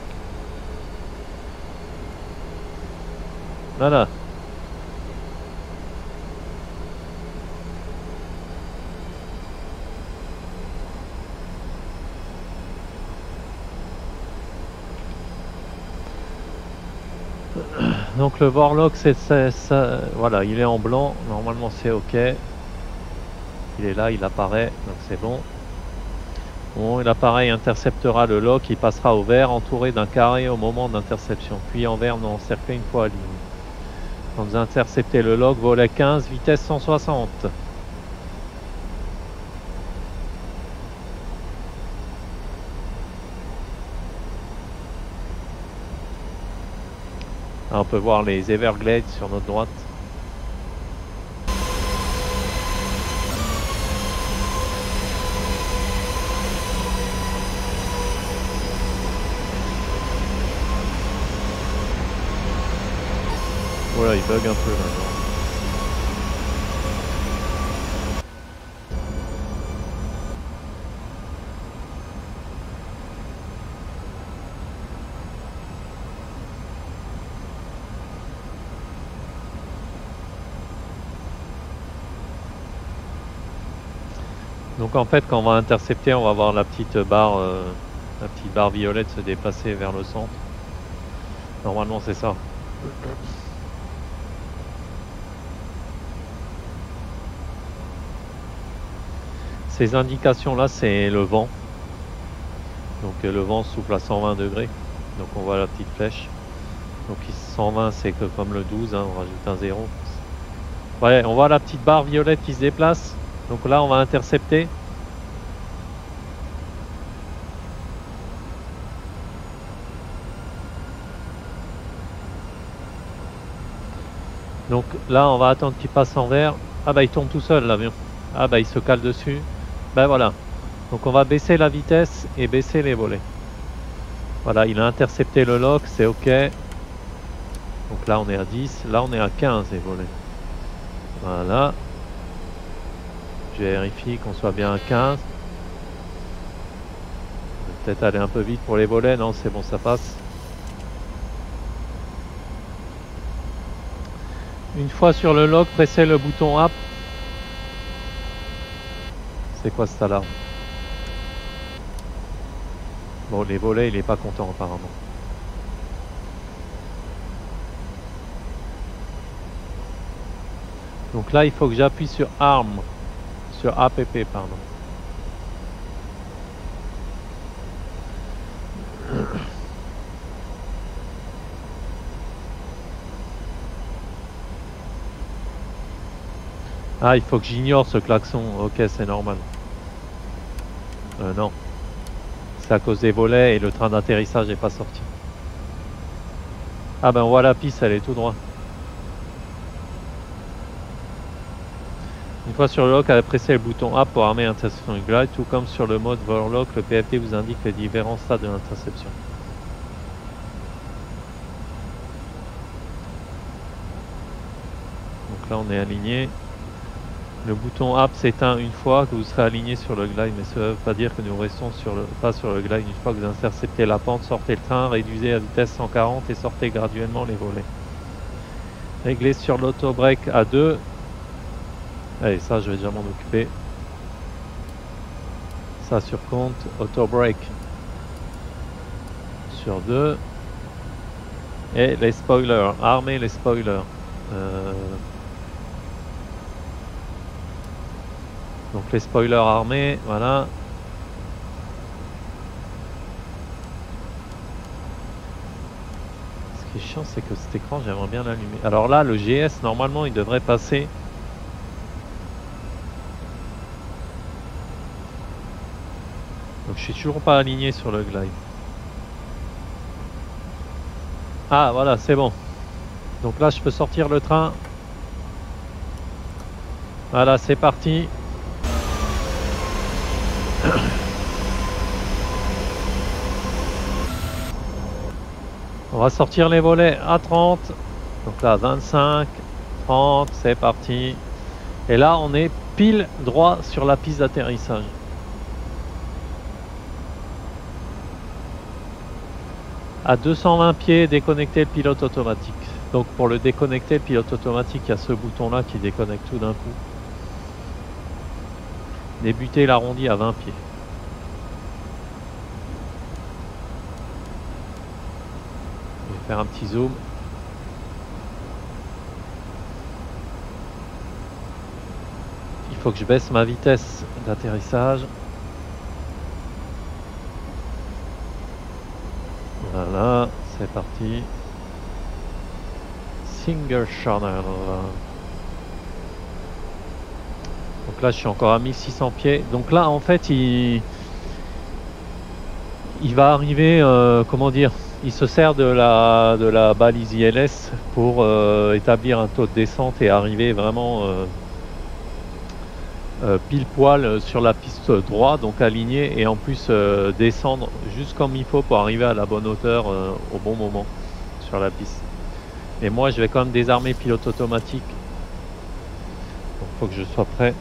Voilà. Donc le Warlock, c'est ça, ça, voilà, il est en blanc. Normalement, c'est OK. Il est là, il apparaît, donc c'est bon. Bon, l'appareil interceptera le lock, il passera au vert, entouré d'un carré au moment d'interception, puis en vert non encerclé une fois aligné. Quand vous interceptez le lock, volet quinze, vitesse cent soixante. Là, on peut voir les Everglades sur notre droite. Voilà, il bug un peu maintenant. Donc en fait, quand on va intercepter, on va voir la petite barre, euh, la petite barre violette se déplacer vers le centre. Normalement, c'est ça. Ces indications-là, c'est le vent. Donc le vent souffle à cent vingt degrés. Donc on voit la petite flèche. Donc cent vingt, c'est que comme le douze, hein, on rajoute un zéro. Ouais, on voit la petite barre violette qui se déplace. Donc là, on va intercepter. Donc là, on va attendre qu'il passe en vert. Ah bah il tombe tout seul l'avion. Ah bah il se cale dessus. Ben voilà. Donc on va baisser la vitesse et baisser les volets. Voilà, il a intercepté le lock, c'est OK. Donc là on est à dix, là on est à quinze les volets. Voilà. Je vérifie qu'on soit bien à quinze. Peut-être aller un peu vite pour les volets, non c'est bon, ça passe. Une fois sur le lock, pressez le bouton Up. C'est quoi cette alarme? Bon, les volets, il est pas content apparemment. Donc là, il faut que j'appuie sur Arm, sur A P P, pardon. Ah, il faut que j'ignore ce klaxon. Ok, c'est normal. Euh, non. C'est à cause des volets et le train d'atterrissage n'est pas sorti. Ah ben on voit la piste, elle est tout droit. Une fois sur le lock, pressez le bouton A pour armer l'interception du glide, tout comme sur le mode Warlock, le P F D vous indique les différents stades de l'interception. Donc là on est aligné. Le bouton Up s'éteint une fois que vous serez aligné sur le glide, mais ça ne veut pas dire que nous restons sur le, pas sur le glide. Une fois que vous interceptez la pente, sortez le train, réduisez la vitesse cent quarante et sortez graduellement les volets. Réglez sur l'auto-break à deux. Allez, ça je vais déjà m'en occuper. Ça sur compte, auto-break sur deux. Et les spoilers, armez les spoilers. Euh, Donc les spoilers armés, voilà. Ce qui est chiant, c'est que cet écran, j'aimerais bien l'allumer. Alors là, le G S, normalement, il devrait passer. Donc je suis toujours pas aligné sur le glide. Ah, voilà, c'est bon. Donc là, je peux sortir le train. Voilà, c'est parti. On va sortir les volets à trente. Donc là, vingt-cinq, trente, c'est parti. Et là, on est pile droit sur la piste d'atterrissage. À deux cent vingt pieds, déconnecter le pilote automatique. Donc pour le déconnecter, le pilote automatique, il y a ce bouton-là qui déconnecte tout d'un coup. Débuter l'arrondi à vingt pieds. Je vais faire un petit zoom. Il faut que je baisse ma vitesse d'atterrissage. Voilà, c'est parti. Single channel. Donc là, je suis encore à mille six cents pieds. Donc là, en fait, il, il va arriver, euh, comment dire, il se sert de la, de la balise I L S pour euh, établir un taux de descente et arriver vraiment euh, euh, pile poil sur la piste droite, donc aligné, et en plus euh, descendre juste comme il faut pour arriver à la bonne hauteur euh, au bon moment sur la piste. Et moi, je vais quand même désarmer le pilote automatique. Donc, il faut que je sois prêt.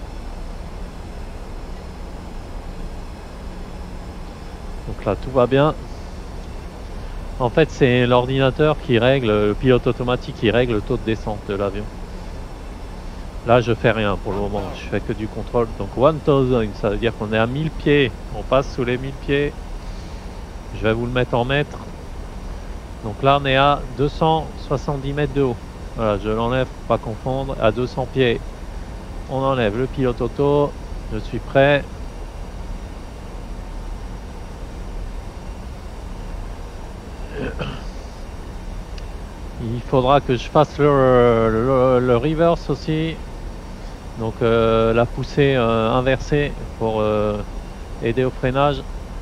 Donc là, tout va bien. En fait, c'est l'ordinateur qui règle, le pilote automatique qui règle le taux de descente de l'avion. Là, je fais rien pour le moment. Je fais que du contrôle. Donc, mille, ça veut dire qu'on est à mille pieds. On passe sous les mille pieds. Je vais vous le mettre en mètres. Donc là, on est à deux cent soixante-dix mètres de haut. Voilà, je l'enlève pour pas confondre. À deux cents pieds, on enlève le pilote auto. Je suis prêt. Il faudra que je fasse le, le, le reverse aussi. Donc euh, la poussée euh, inversée pour euh, aider au freinage.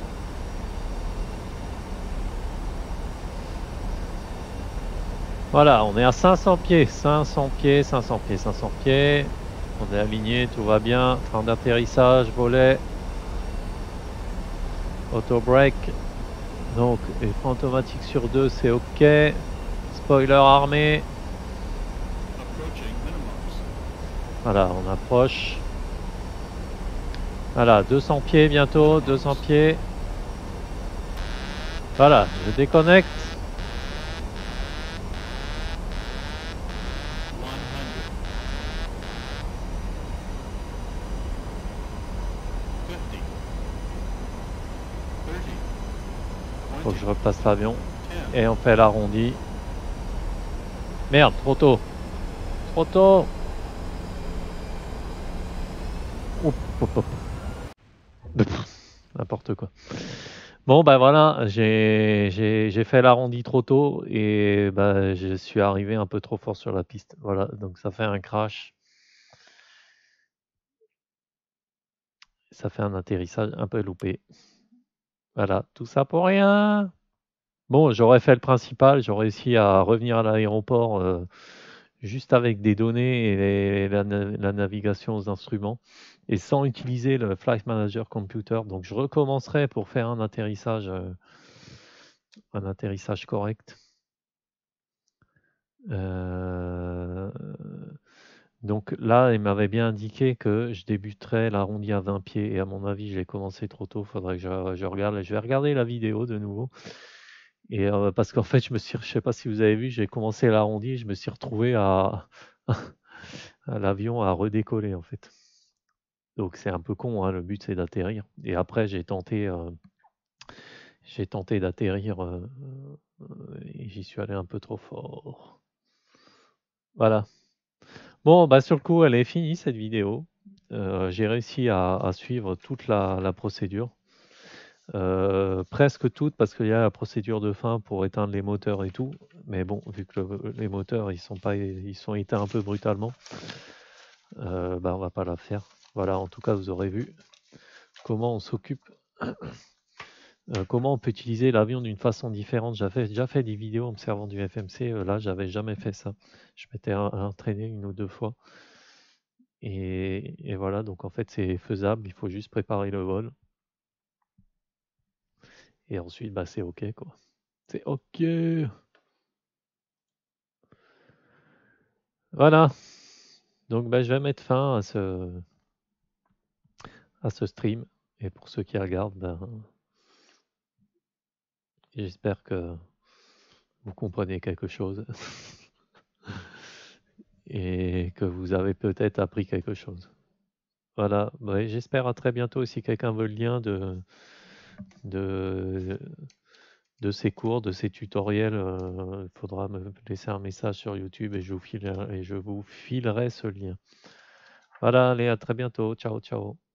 Voilà, on est à cinq cents pieds, cinq cents pieds, cinq cents pieds, cinq cents pieds. On est aligné, tout va bien. Train d'atterrissage, volet. Auto brake. Donc, les freins automatiques sur deux, c'est OK. Spoiler armé. Voilà, on approche. Voilà, deux cents pieds bientôt, deux cents pieds. Voilà, je déconnecte. Faut que je repasse l'avion. Et on fait l'arrondi. Merde, trop tôt. Trop tôt. Oup, oup, oup. N'importe quoi. Bon, bah voilà, j'ai j'ai fait l'arrondi trop tôt et bah, je suis arrivé un peu trop fort sur la piste. Voilà, donc ça fait un crash. Ça fait un atterrissage un peu loupé. Voilà, tout ça pour rien. Bon, j'aurais fait le principal, j'aurais réussi à revenir à l'aéroport euh, juste avec des données et les- la, na- la navigation aux instruments et sans utiliser le Flight Manager Computer. Donc je recommencerai pour faire un atterrissage, euh, un atterrissage correct. Euh, Donc là, il m'avait bien indiqué que je débuterais l'arrondi à vingt pieds et à mon avis, je l'ai commencé trop tôt. Faudrait que je, je regarde. Je vais regarder la vidéo de nouveau. Et euh, parce qu'en fait, je me suis, je sais pas si vous avez vu, j'ai commencé l'arrondi, je me suis retrouvé à, à l'avion à redécoller en fait. Donc c'est un peu con, hein, le but c'est d'atterrir. Et après, j'ai tenté, euh, j'ai tenté d'atterrir euh, euh, et j'y suis allé un peu trop fort. Voilà. Bon, bah sur le coup, elle est finie cette vidéo. Euh, j'ai réussi à, à suivre toute la, la procédure. Euh, presque toute, parce qu'il y a la procédure de fin pour éteindre les moteurs et tout. Mais bon, vu que le- les moteurs ils sont pas, ils sont éteints un peu brutalement, euh, bah on va pas la faire. Voilà, en tout cas, vous aurez vu comment on s'occupe, euh, comment on peut utiliser l'avion d'une façon différente. J'avais déjà fait des vidéos en me servant du F M C. euh, là, j'avais jamais fait ça. Je m'étais en- entraîné une ou deux fois. Et, et voilà, donc en fait, c'est faisable. Il faut juste préparer le vol. Et ensuite, bah, c'est OK, quoi. C'est OK. Voilà. Donc, bah, je vais mettre fin à ce, à ce stream. Et pour ceux qui regardent, ben, j'espère que vous comprenez quelque chose et que vous avez peut-être appris quelque chose. Voilà. Ouais, j'espère à très bientôt. Si quelqu'un veut le lien de, de, de ces cours, de ces tutoriels, euh, il faudra me laisser un message sur YouTube et je vous filerai, et je vous filerai ce lien. Voilà, allez, à très bientôt. Ciao, ciao.